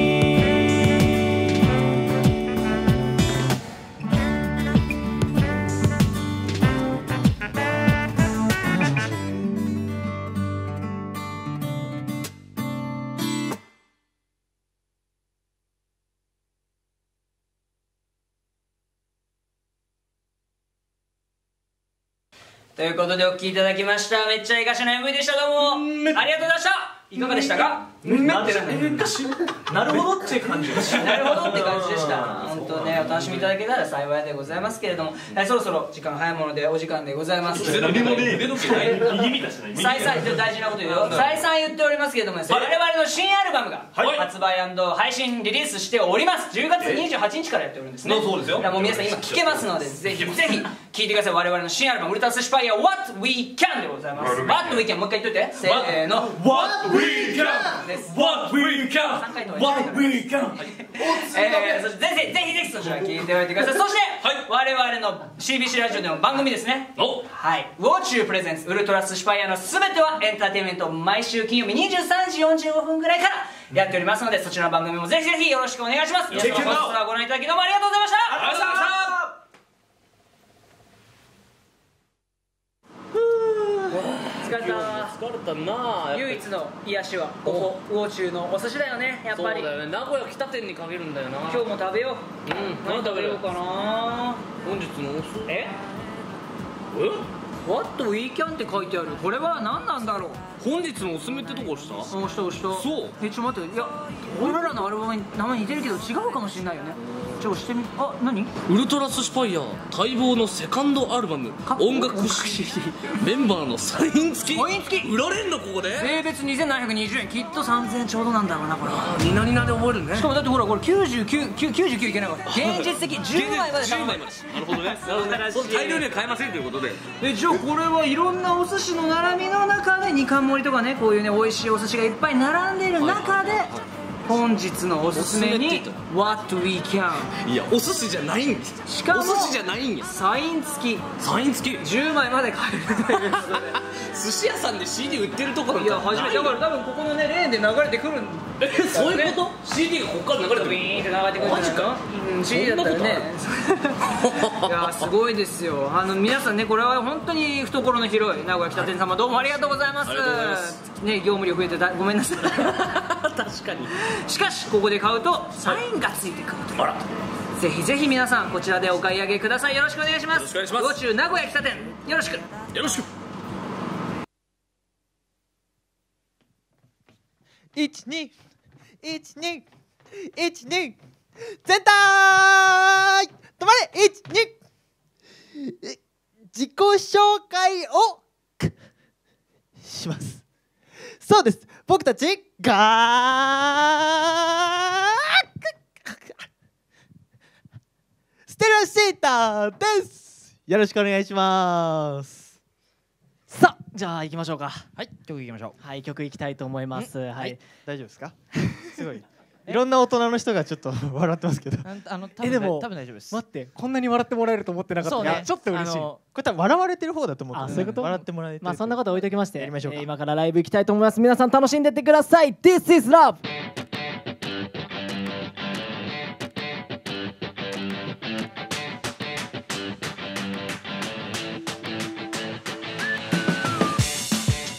S9: ということでお聴きいただきましためっちゃええ歌詞の MV でした。どうもありがとうございました。いかがでしたか？めっちゃええ歌詞なるほどって感じでしたなるほどって感じでした。本当ねお楽しみいただけたら幸いでございますけれども、そろそろ時間早いものでお時間でございます。再三大事なこと言うよ。再三言っておりますけれどもですね、我々の新アルバムが発売&配信リリースしております。10月28日からやっておるんですね。そうですよ。もう皆さん今聴けますのでぜひぜひ聴いてください。我々の新アルバムウルトラスシパイア What We Can でございます。 What We Can もう一回言っといてせーの What We Can です。 What We Can What We Can そしてぜひそちら聴いておいてください。そして我々の CBC ラジオでの番組ですね、はいウォーチュープレゼンツウルトラスシパイアのすべてはエンターテインメント毎週金曜日23時45分ぐらいからやっておりますので、そちらの番組もぜひぜひよろしくお願いします。本日はご覧いただきどうもありがとうございました。ありがとうございました。疲れたな。唯一の癒しはここ魚中のお寿司だよね。やっぱりそうだよね。名古屋北店にかけるんだよな。今日も食べよう。何食べようかな。本日のお寿司What We Can って書いてある。これは何なんだろう。本日のおすすめってとこ押した？押した。そう。ちょっと待って。いや俺らのアルバムに名前似てるけど違うかもしれないよね。ちょっと押してみ。あ、何？ウルトラスシパイア待望のセカンドアルバム音楽 CD メンバーのサイン付き売られんのここで？税別2720円。きっと3000円ちょうどなんだろうなこれは。ニナニナで覚えるね。しかもだってほらこれ99いけないわ。現実的10枚まで頼む。なるほどね。大量には買えませんということで。じゃあこれはいろんなお寿司の並びの中で2貫盛りとかね、こういうね美味しいお寿司がいっぱい並んでいる中で本日のおすすめに What We Can。 いやお寿司じゃないんです。しかもお寿司じゃないんや。サイン付き10枚まで買えるということで寿司屋さんで CD 売ってるとこなんていや初めてだから多分ここのねレーンで流れてくるんそういうこと？ CD がここから流れてくる？ビーンって流れてくるんじゃないか？CD だったらねいやすごいですよ。皆さんねこれは本当に懐の広い名古屋北店様どうもありがとうございます。ね業務量増えてごめんなさい確かに。しかしここで買うとサインがついてくるという。ぜひぜひ皆さんこちらでお買い上げください。よろしくお願いします。よろしくお願いします。道中名古屋北店よろしく
S3: 12全体止まれ。12自己紹介をします。そうです、僕たちがステラシーターです。よろしくお願いします。さあじゃあ行きましょうか。はい曲行きましょう。はい曲行きたいと思います。はい大丈夫ですか？すごいいろんな大人の人がちょっと笑ってますけどでも多分大丈夫です。待ってこんなに笑ってもらえると思ってなかった。ね、ちょっと嬉しい。これ多分笑われてる方だと思って。そういうこと？笑ってもらえてる。まあそんなこと置いときましてやりましょうか。今からライブ行きたいと思います。皆さん楽しんでってください。 This is love。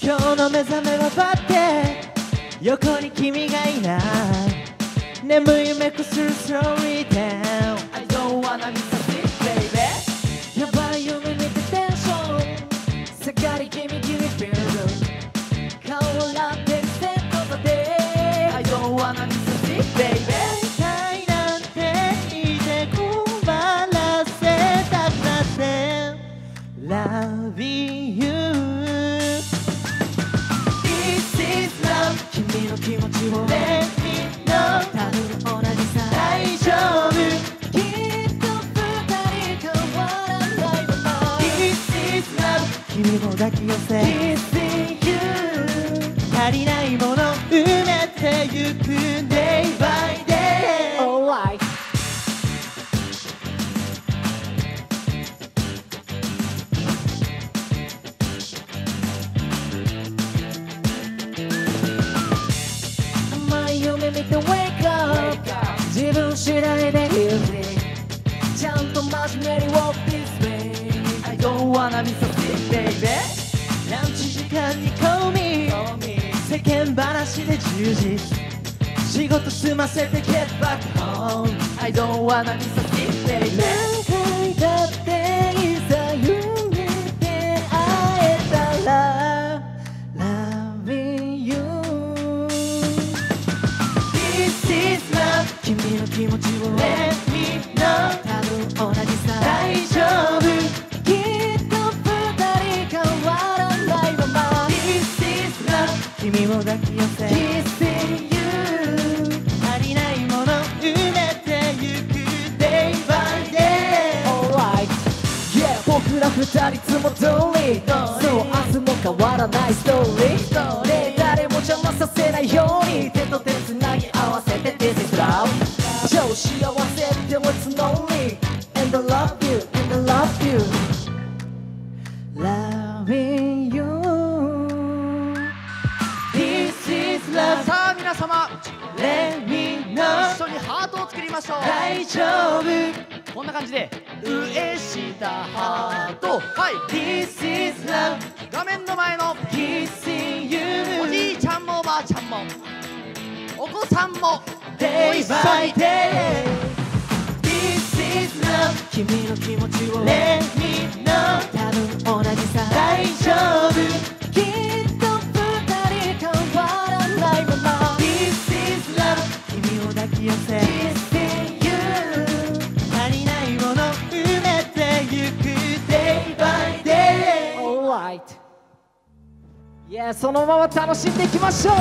S12: 今日の目覚めはバッテ横に君がいない眠い夢くするスローリーダウン I don't wanna miss a thing baby やばい夢見てテンション下がり君君フィール顔を洗ってるセットだで I don't wanna miss a thing baby 会いなんて言って困らせたくなって Love you This is love 君の気持ちを Let me know 多分同じさ大丈夫きっと二人変わらないまま This is love 君を抱き寄せ This is you 足りないもの埋めてゆく Day by day Alright夢見て Wake up 自分次第で Easy ちゃんと真面目に Walk this way I don't wanna miss a thing baby ランチ時間に Call me 世間話で充実仕事済ませて Get back home I don't wanna miss a thing baby 何回だっていざ夢で会えたら Loving you君の気持ちを Let me know 多分同じさ大丈夫きっと二人変わらないまま This is love 君を抱き寄せ Kissing you 足りないもの埋めてゆく Day by day Alright Yeah 僕ら二人いつも通りそう明日も変わらないストーリーね誰も邪魔させないように手と手つなぎ合わせて This is love 超幸せでも It's lonely And I love you And I love you Loving you This is love
S3: さあ皆様
S12: Let me know
S3: 一緒にハートを作りましょう
S12: 大丈夫
S3: こんな感じで上下ハートはい
S12: This is love
S3: 画面の前の
S12: Kissing you
S3: おじいちゃんもおばあちゃんもお子さんも
S12: Day by day This is love 君の気持ちを Let me know 多分同じさ大丈夫きっと二人変わらないまま This is love 君を抱き寄せ Kissing you 足りないもの埋めてゆく Day by day
S3: Alright Yeah そのまま楽しんでいきましょう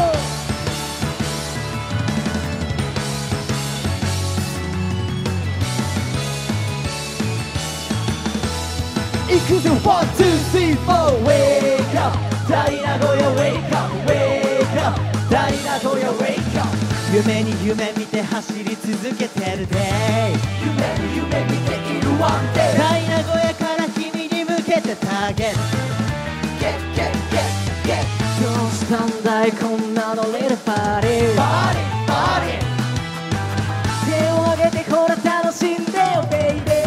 S12: いくぜ 1, 2, 3, 4 Wake up 大名古屋 Wake up Wake up 大名古屋 Wake up 夢に夢見て走り続けてる Day 夢に夢見ている One day 大名古屋から君に向けてターゲット Get get get get どうしたんだいこんなの Little party Party party 手を挙げてほら楽しんでよ Baby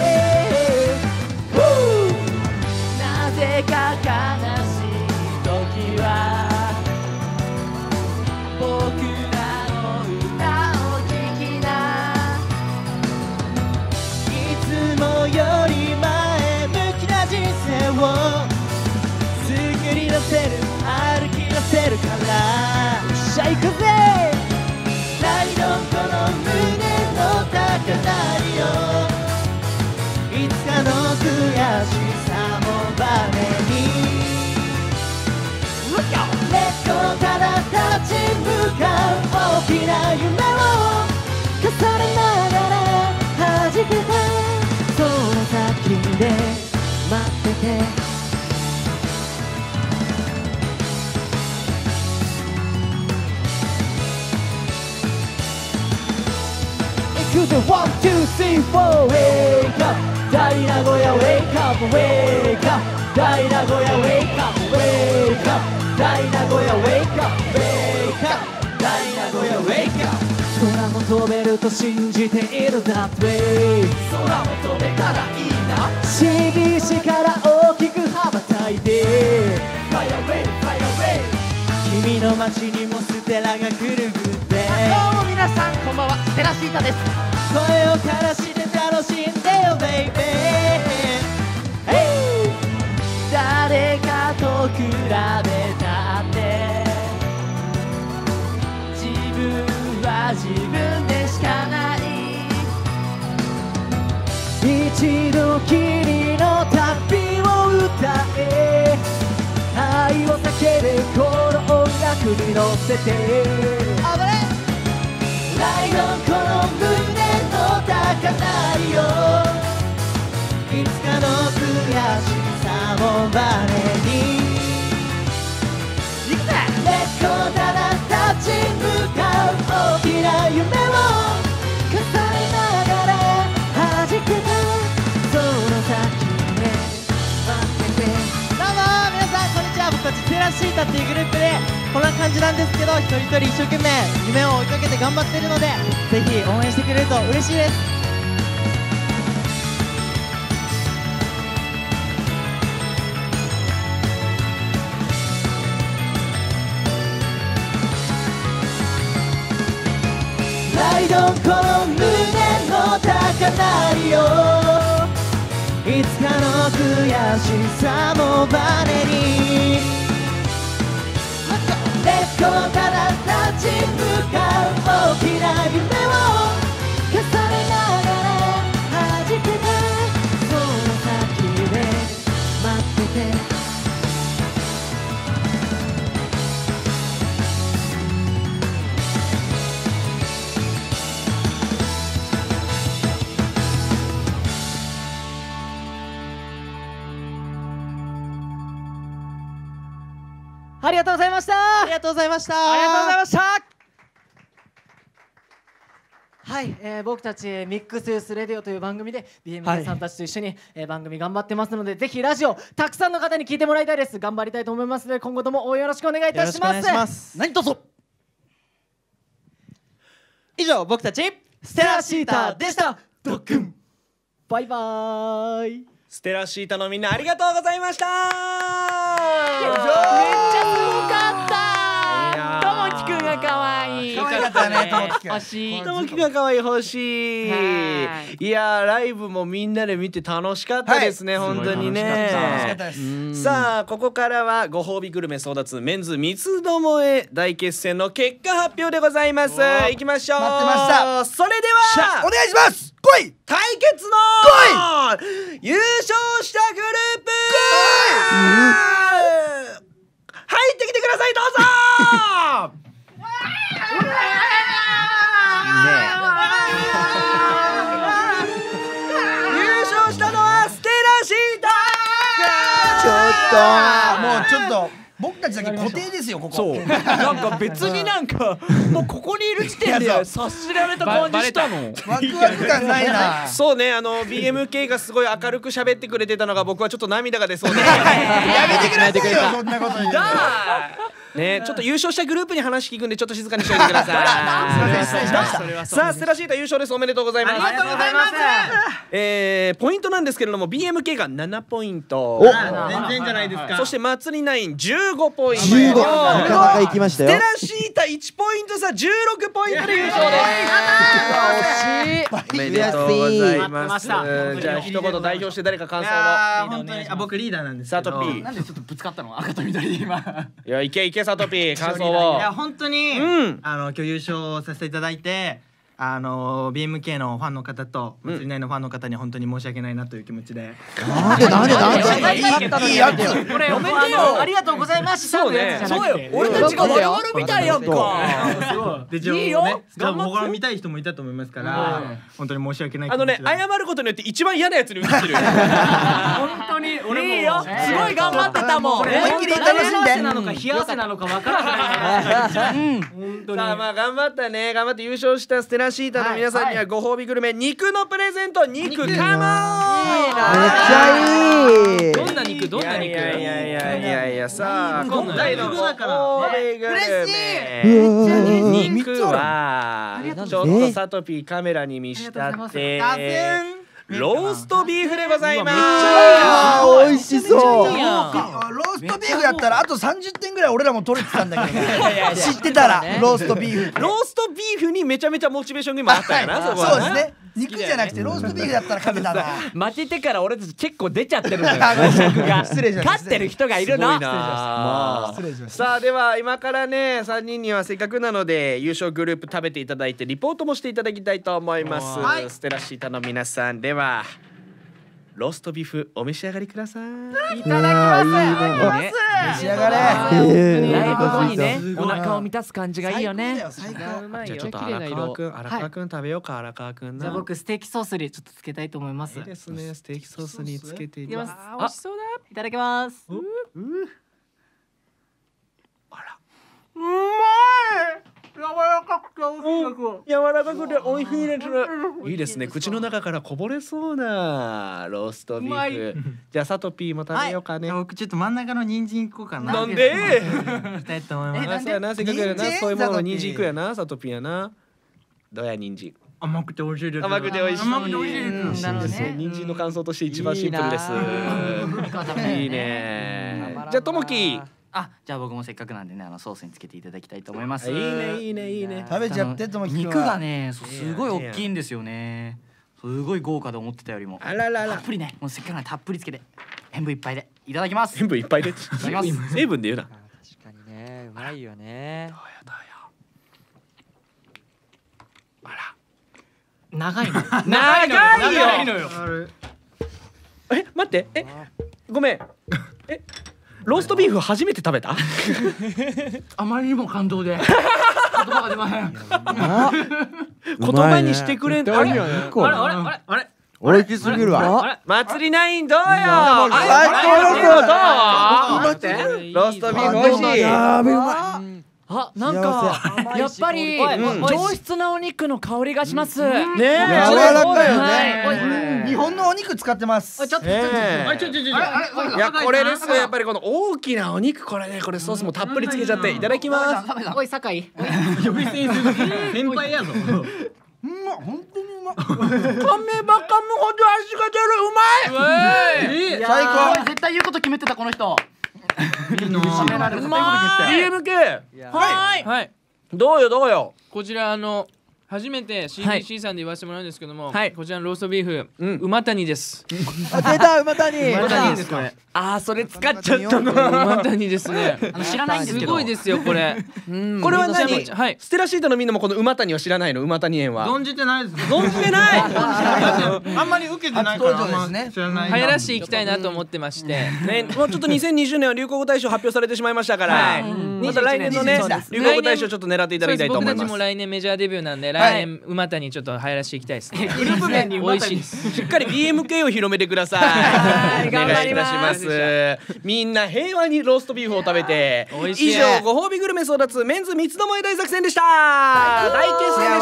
S12: なぜか悲しい時は僕らの歌を聴きないつもより前向きな人生を作り出せる歩き出せるからよっしゃ行くぜライドンこの胸の高鳴りをいつかの悔しさもバネに Let's go ただ立ち向かう大きな夢を重ねながら弾けたその先で待ってて1, 2, 3, 4 Wake up 大名古屋 Wake up Wake up 大名古屋 Wake up Wake up 大名古屋 Wake up Wake up 大名古屋 Wake up 空も飛べると信じている That way 空も飛べたらいいな刺激しから大きく羽ばたいて Fire away Fire away 街にもステラが来るグッデイ。
S3: どうも皆さんこんばんは、ステラシータです。
S12: 声を枯らして楽しんでよベイベー。誰かと比べたって自分は自分でしかない。一度きりの旅を歌え、愛を叫べこの音楽に乗せて。ライドンこの胸の高鳴りよ、いつかの悔しさもバネに。レコーダー立ち向かう大きな夢を重ねながら弾けたその先で待ってて。
S3: どうも皆さんこんにちは、僕たちステラシータっていうグループでこんな感じなんですけど、一人一人一生懸命夢を追いかけて頑張ってるので、ぜひ応援してくれると嬉しいです。
S12: ライドンこの胸の高鳴りよ、いつかの悔しさもバネに。レコーから立ち向かう大きな夢を重ねながら弾けたその先で待ってて。
S3: ありがとうございました。
S12: ありがとうございました。
S3: ありがとうございました。はい、僕たちミックスユースレディオという番組で BMK さんたちと一緒に、番組頑張ってますので、ぜひラジオたくさんの方に聞いてもらいたいです。頑張りたいと思いますので、今後とも応援よろしくお願いいたします。
S12: 何卒以上、僕たちステラシータでした。ドックン
S3: バイバーイ。
S1: ステラシータのみんなありがとうございました。
S5: めっちゃすごかった。ともきくんが可愛い。
S2: 可愛かったね、ともきくん。
S5: 欲しい。
S1: ともきくんが可愛い、欲しい。いやー、ライブもみんなで見て楽しかったですね、本当にね。
S2: 楽しかったです。
S1: さあ、ここからはご褒美グルメ争奪メンズ三つどもえ大決戦の結果発表でございます。いきましょう。
S2: 待ってました。
S1: それでは
S2: お願いします。来い。
S1: 対決の優勝したグループ入ってきてください、どうぞ。優勝したのはステラシータ。
S2: ちょっと僕たちだけ固定ですよ、ここ。
S1: そう。なんか別になんかもうここにいる時点で察しられた感じしたの。
S2: ワクワク感ないな。
S1: そうね、BMK がすごい明るく喋ってくれてたのが僕はちょっと涙が出そうで。
S2: やめてくださいよ、そんなこと言う。
S1: ね、ちょっと優勝したグループに話聞くんでちょっと静かにしておいてください。さあ、ステラシータ優勝です。おめでとうございます。
S5: ありがとうございます。
S1: ポイントなんですけれども BMK が7ポイント。
S8: 全然じゃないですか。
S1: そして祭りナイン15ポイント。
S12: 15なかなかいきましたよ。
S1: ステラシータ1ポイント差16ポイントで優勝です。おめでとうございます。じゃあ一言代表して誰か感想を。
S8: 本当に僕リーダーなんですけど。
S1: サトピー。
S8: なんでちょっとぶつかったの？赤と緑で今。
S1: いや、いけいけサトピー、感想を。
S8: いや本当に今日優勝させていただいて。BMK のファンの方と祭り内のファンの方に本当に申し訳ないなという気持ちで。
S2: なんでいいやつ。
S5: これおめでよ、ありがとうございます。
S1: そうね、
S5: そうよ、俺たちが我々みたいやんか。
S8: で、いいよ。僕は見たい人もいたと思いますから本当に申し訳ない。
S1: 謝ることによって一番嫌なやつに映ってる。
S5: 本当に俺もいいよ、すごい頑張ってたもん。
S2: 思いっきり楽しんで。
S5: なのか冷や汗なのか分からない。
S1: さあ、まあ頑張ったね。頑張って優勝したステラシータの皆さんにはご褒美グルメ肉のプレゼント。肉カモン。めっち
S12: ゃいい。
S4: どんな肉？どんな肉？
S1: いやさあ、今回のご褒美グルメ肉はちょっとサトピーカメラに見したってローストビーフでございます。
S12: 美味し
S2: しそう。ローストビーフだったらあと30点ぐらい俺らも取れてたんだけどね。知ってたらローストビーフ。
S1: ローストビーフにめちゃめちゃモチベーションが今あったよな。
S2: そうですね。肉じゃなくてローストビーフだったら勝てたな。
S3: 負けてから俺たち結構出ちゃってるんだよ。失礼しました。勝ってる人がいるな。
S2: 失礼しました。
S1: さあでは今からね3人にはせっかくなので優勝グループ食べていただいてリポートもしていただきたいと思います。ステラシータの皆さんではローストビーフお召し上がりください。
S3: いただきます。
S2: 召し上がれ。
S3: ライブ後にねお腹を満たす感じがいいよね。
S1: じゃあちょっと荒川くん食べようか。荒川くん
S5: じゃあ僕ステーキソースにちょっとつけたいと思います。
S1: いいですね。ステーキソースにつけていきます。
S5: 美味しそうだ。いただきます。
S1: あら。
S5: うまい。柔らかくて美味しいです。
S1: 柔らかくて美味しいです。いいですね。口の中からこぼれそうなローストビーフ。じゃあサトピーも食べようかね。
S8: 僕ちょっと真ん中の人参いこうかな。
S1: なんで？
S8: いきたいと思います。
S1: そうやな。せっかくやな。そういうものの人参いくやな。サトピーやな。どうや人参。
S8: 甘くて美味しいです。
S1: 甘くて美味しい。
S8: 甘くて美味しいです。
S1: 人参の感想として一番シンプルです。いいね。じゃあともき。
S9: じゃあ僕もせっかくなんでねソースにつけていただきたいと思います。
S1: いいねいいねいいね。
S2: 食べちゃってともき。
S9: 肉がねすごい大きいんですよね。すごい豪華で思ってたよりも。
S1: あららら。
S9: たっぷりねもうせっかくなんでたっぷりつけて塩分いっぱいでいただきます。
S1: 塩分いっぱいで。い
S9: ただきます。
S1: 成分で言うな。
S3: 確かにねうまいよね。
S1: どうやどうや。あら。
S5: 長いの。
S1: 長いのよ。待ってごめんローストビーフ初めて食べた？
S9: あまりにも感動で言葉が出ません。
S1: 言葉にしてくれん。あれ
S2: 美味しすぎるわ。
S1: 祭りナインどうよ。ローストビーフ美味しい。
S3: なんかやっぱり上質なお肉の香りがします。ね
S2: 柔らかいよね。日本のお肉使ってます。
S1: いやこれですよやっぱりこの大きなお肉これねこれソースもたっぷりつけちゃっていただきます。
S5: おい酒井。
S8: 先輩やぞ。
S2: 本当にうま。
S1: 噛めば噛むほど味が出るうまい。
S9: 最高。絶対言うこと決めてたこの人。
S1: BMK はいどうよ
S4: こちら初めて CBC さんで言わせてもらうんですけども、こちらのローストビーフ馬谷です。
S3: 出た馬谷。
S4: 馬谷ですこれ。
S3: それ使っちゃったの。
S4: 馬谷ですね。
S9: 知らないんですけど。
S4: すごいですよこれ。
S1: これは何？ステラシータのみんなもこの馬谷は知らないの？馬谷園は。
S8: 存じてないです。
S1: 存じてない。
S8: あんまり受けてないから知らない。
S4: 流行らしていきたいなと思ってまして。
S1: もうちょっと2020年は流行語大賞発表されてしまいましたから、また来年のね流行語大賞ちょっと狙っていただきたいと思います。
S4: 僕たちも来年メジャーデビューなんで来年馬谷ちょっと流行らしていきたいですね。
S5: グループ名に馬谷。
S1: しっかり BMK を広めてください。
S3: 頑張ります。
S1: みんな平和にローストビーフを食べて以上ご褒美グルメ争奪メンズ三つどもえ大作戦でした。大決戦でした。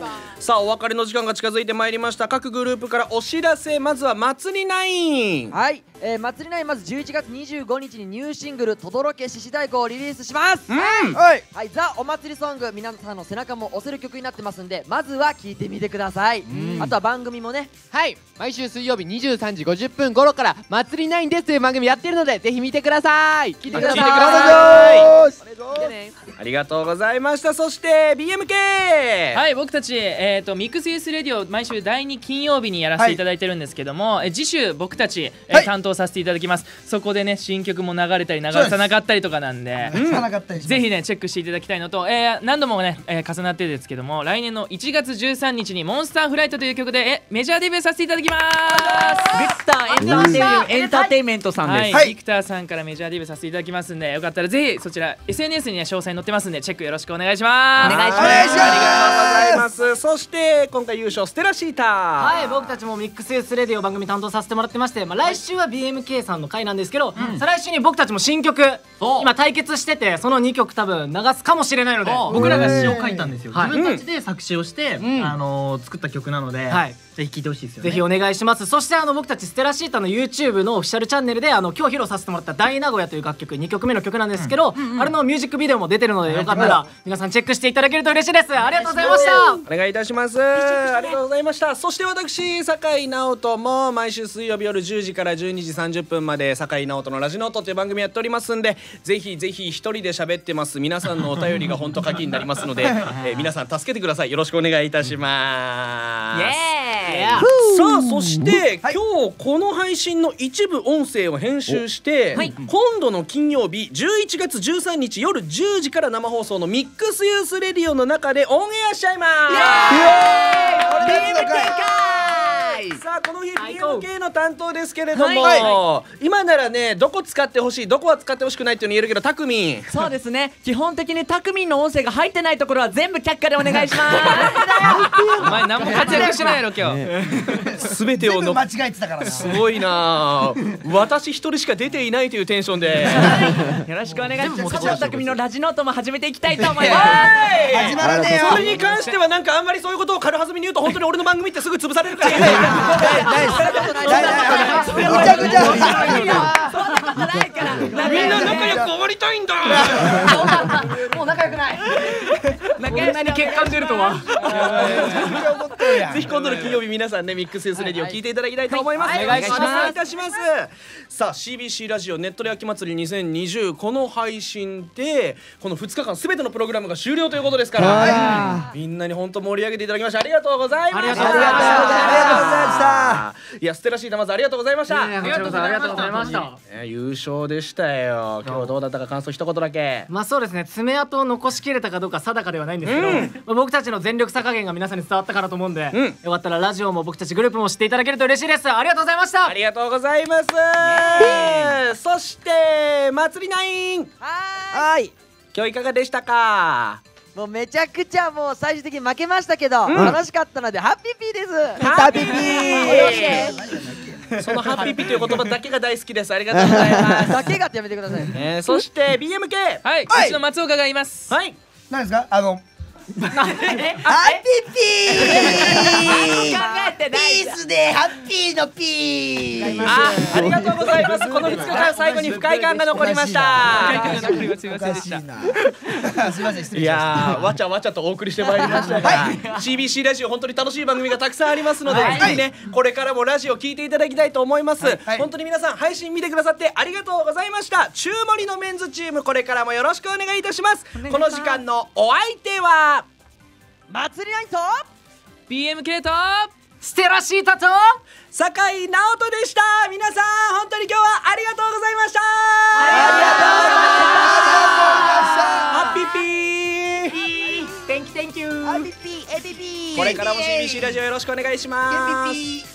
S1: さあお別れの時間が近づいてまいりました。各グループからお知らせ。まずは祭りナイン。
S3: はい、祭りナインまず11月25日にニューシングル「とどろけ獅子太鼓」をリリースします。はい、ザ・お祭りソング皆さんの背中も押せる曲になってますんでまずは聴いてみてください。あとは番組もね
S13: 毎週水曜日23時50分頃から「祭りナインです」という番組やってるのでぜひ見てください。
S3: 聴いてください。
S1: ありがとうございました。そして BMK
S4: はい僕たちミックスユースレディオ毎週第2金曜日にやらせていただいてるんですけども、次週僕たち担当させていただきます。そこでね新曲も流れたり流さなかったりとかなんでぜひねチェックしていただきたいのと何度もね重なってるんですけども来年の1月13日にモンスターフライトという曲でメジャーデビューさせていただきます。
S3: ビクターエンターテイメントさんです。
S4: ビクターさんからメジャーデビューさせていただきますんでよかったらぜひそちら SNS にね詳細載ってますんでチェックよろしくお願いします。
S3: お願いします。
S1: ありがとうございます。そして今回優勝ステラシータ。
S5: はい僕たちもミックスユースレディオ番組担当させてもらってまして、来週は BMK さんの回なんですけど、再来週に僕たちも新曲今対決しててその2曲多分流すかもしれないので
S8: 僕らが詩を書いたんですよ。自分たちで作詞をして作った曲なので
S6: ぜひ聞いてほしいですよね。
S5: ぜひお願いします。そして僕たちステラシータの YouTube のオフィシャルチャンネルで今日披露させてもらった大名古屋という楽曲2曲目の曲なんですけど、あれのミュージックビデオも出てるのでよかったら皆さんチェックしていただけると嬉しいです。ありがとうございました。
S1: お願いいたします。ありがとうございました。そして私酒井直人も毎週水曜日夜10時から12時30分まで酒井直人のラジノートという番組やっておりますんで、ぜひぜひ一人で喋ってます皆さんのお便りが本当鍵になりますので、皆さん助けてください。よろしくお願いいたします。さあそして今日この配信の一部音声を編集して今度の金曜日11月13日夜10時から生放送のミックスユースレディオの中でオンエアしちゃいます。さあこの日 BMK の担当ですけれども、今ならねどこ使ってほしいどこは使ってほしくないっていうの言えるけど、たくみん。
S6: そうですね、基本的にたくみんの音声が入ってないところは全部却下でお願いします。
S4: お前何も活躍しないやろ今日。
S1: 全てを
S2: 間違えてたからな。
S1: すごいな。私一人しか出ていないというテンションで
S6: よろしくお願いします。加藤たくみのラジノートも始めていきたいと思います。
S2: 始まらねえよ。
S1: それに関してはなんかあんまりそういうことを軽はずみに言うと本当に俺の番組ってすぐ潰されるから。みんな仲良く終わりたいんだ。
S5: もう仲良くない。こんなに血管出るとは。
S1: ぜひ今度の金曜日皆さんねミックスユースレディオ聞いていただきたいと思います。
S5: お願いします。
S1: お願いいたします。さあ CBC ラジオネットで秋祭り2020この配信でこの2日間すべてのプログラムが終了ということですから、みんなに本当盛り上げていただきましてありがとうございました。ありがとうございました。いやステラシータまずありがとうございました。
S5: ありがとうございました。
S1: 優勝でしたよ。今日どうだったか感想一言だけ。
S5: まあそうですね、爪痕を残しきれたかどうか定かではないんですけど、僕たちの全力さ加減が皆さんに伝わったからと思うんで、よかったらラジオも僕たちグループも知っていただけると嬉しいです。ありがとうございました。
S1: ありがとうございます。そして祭りナイン、
S6: はい、
S1: 今日いかがでしたか。
S6: もうめちゃくちゃもう最終的に負けましたけど、楽しかったのでハッピーピーです。
S1: ハッピーピー。そのハッピーピーという言葉だけが大好きです。ありがとうございます。
S6: だけがってやめてください。
S1: そして BMK、
S4: はい、うちの松岡がいます。
S1: はい。
S2: 何ですかハッピーピー。ピースでハッピーのピー。
S1: ありがとうございます。この2日間最後に不快感が残りました。
S4: すいませんでした。
S2: すいません失礼しました。
S1: いやわちゃわちゃとお送りしてまいりましたが、CBC ラジオ本当に楽しい番組がたくさんありますので、ぜひねこれからもラジオ聞いていただきたいと思います。本当に皆さん配信見てくださってありがとうございました。中森のメンズチームこれからもよろしくお願いいたします。この時間のお相手は
S6: 祭りナインと
S4: BMK と
S5: ステラシータと
S1: 酒井直人でした。皆さん本当に今日はありがとうございました。ハッピーピー。
S5: Thank you。
S1: これからも CBC ラジオよろしくお願いします。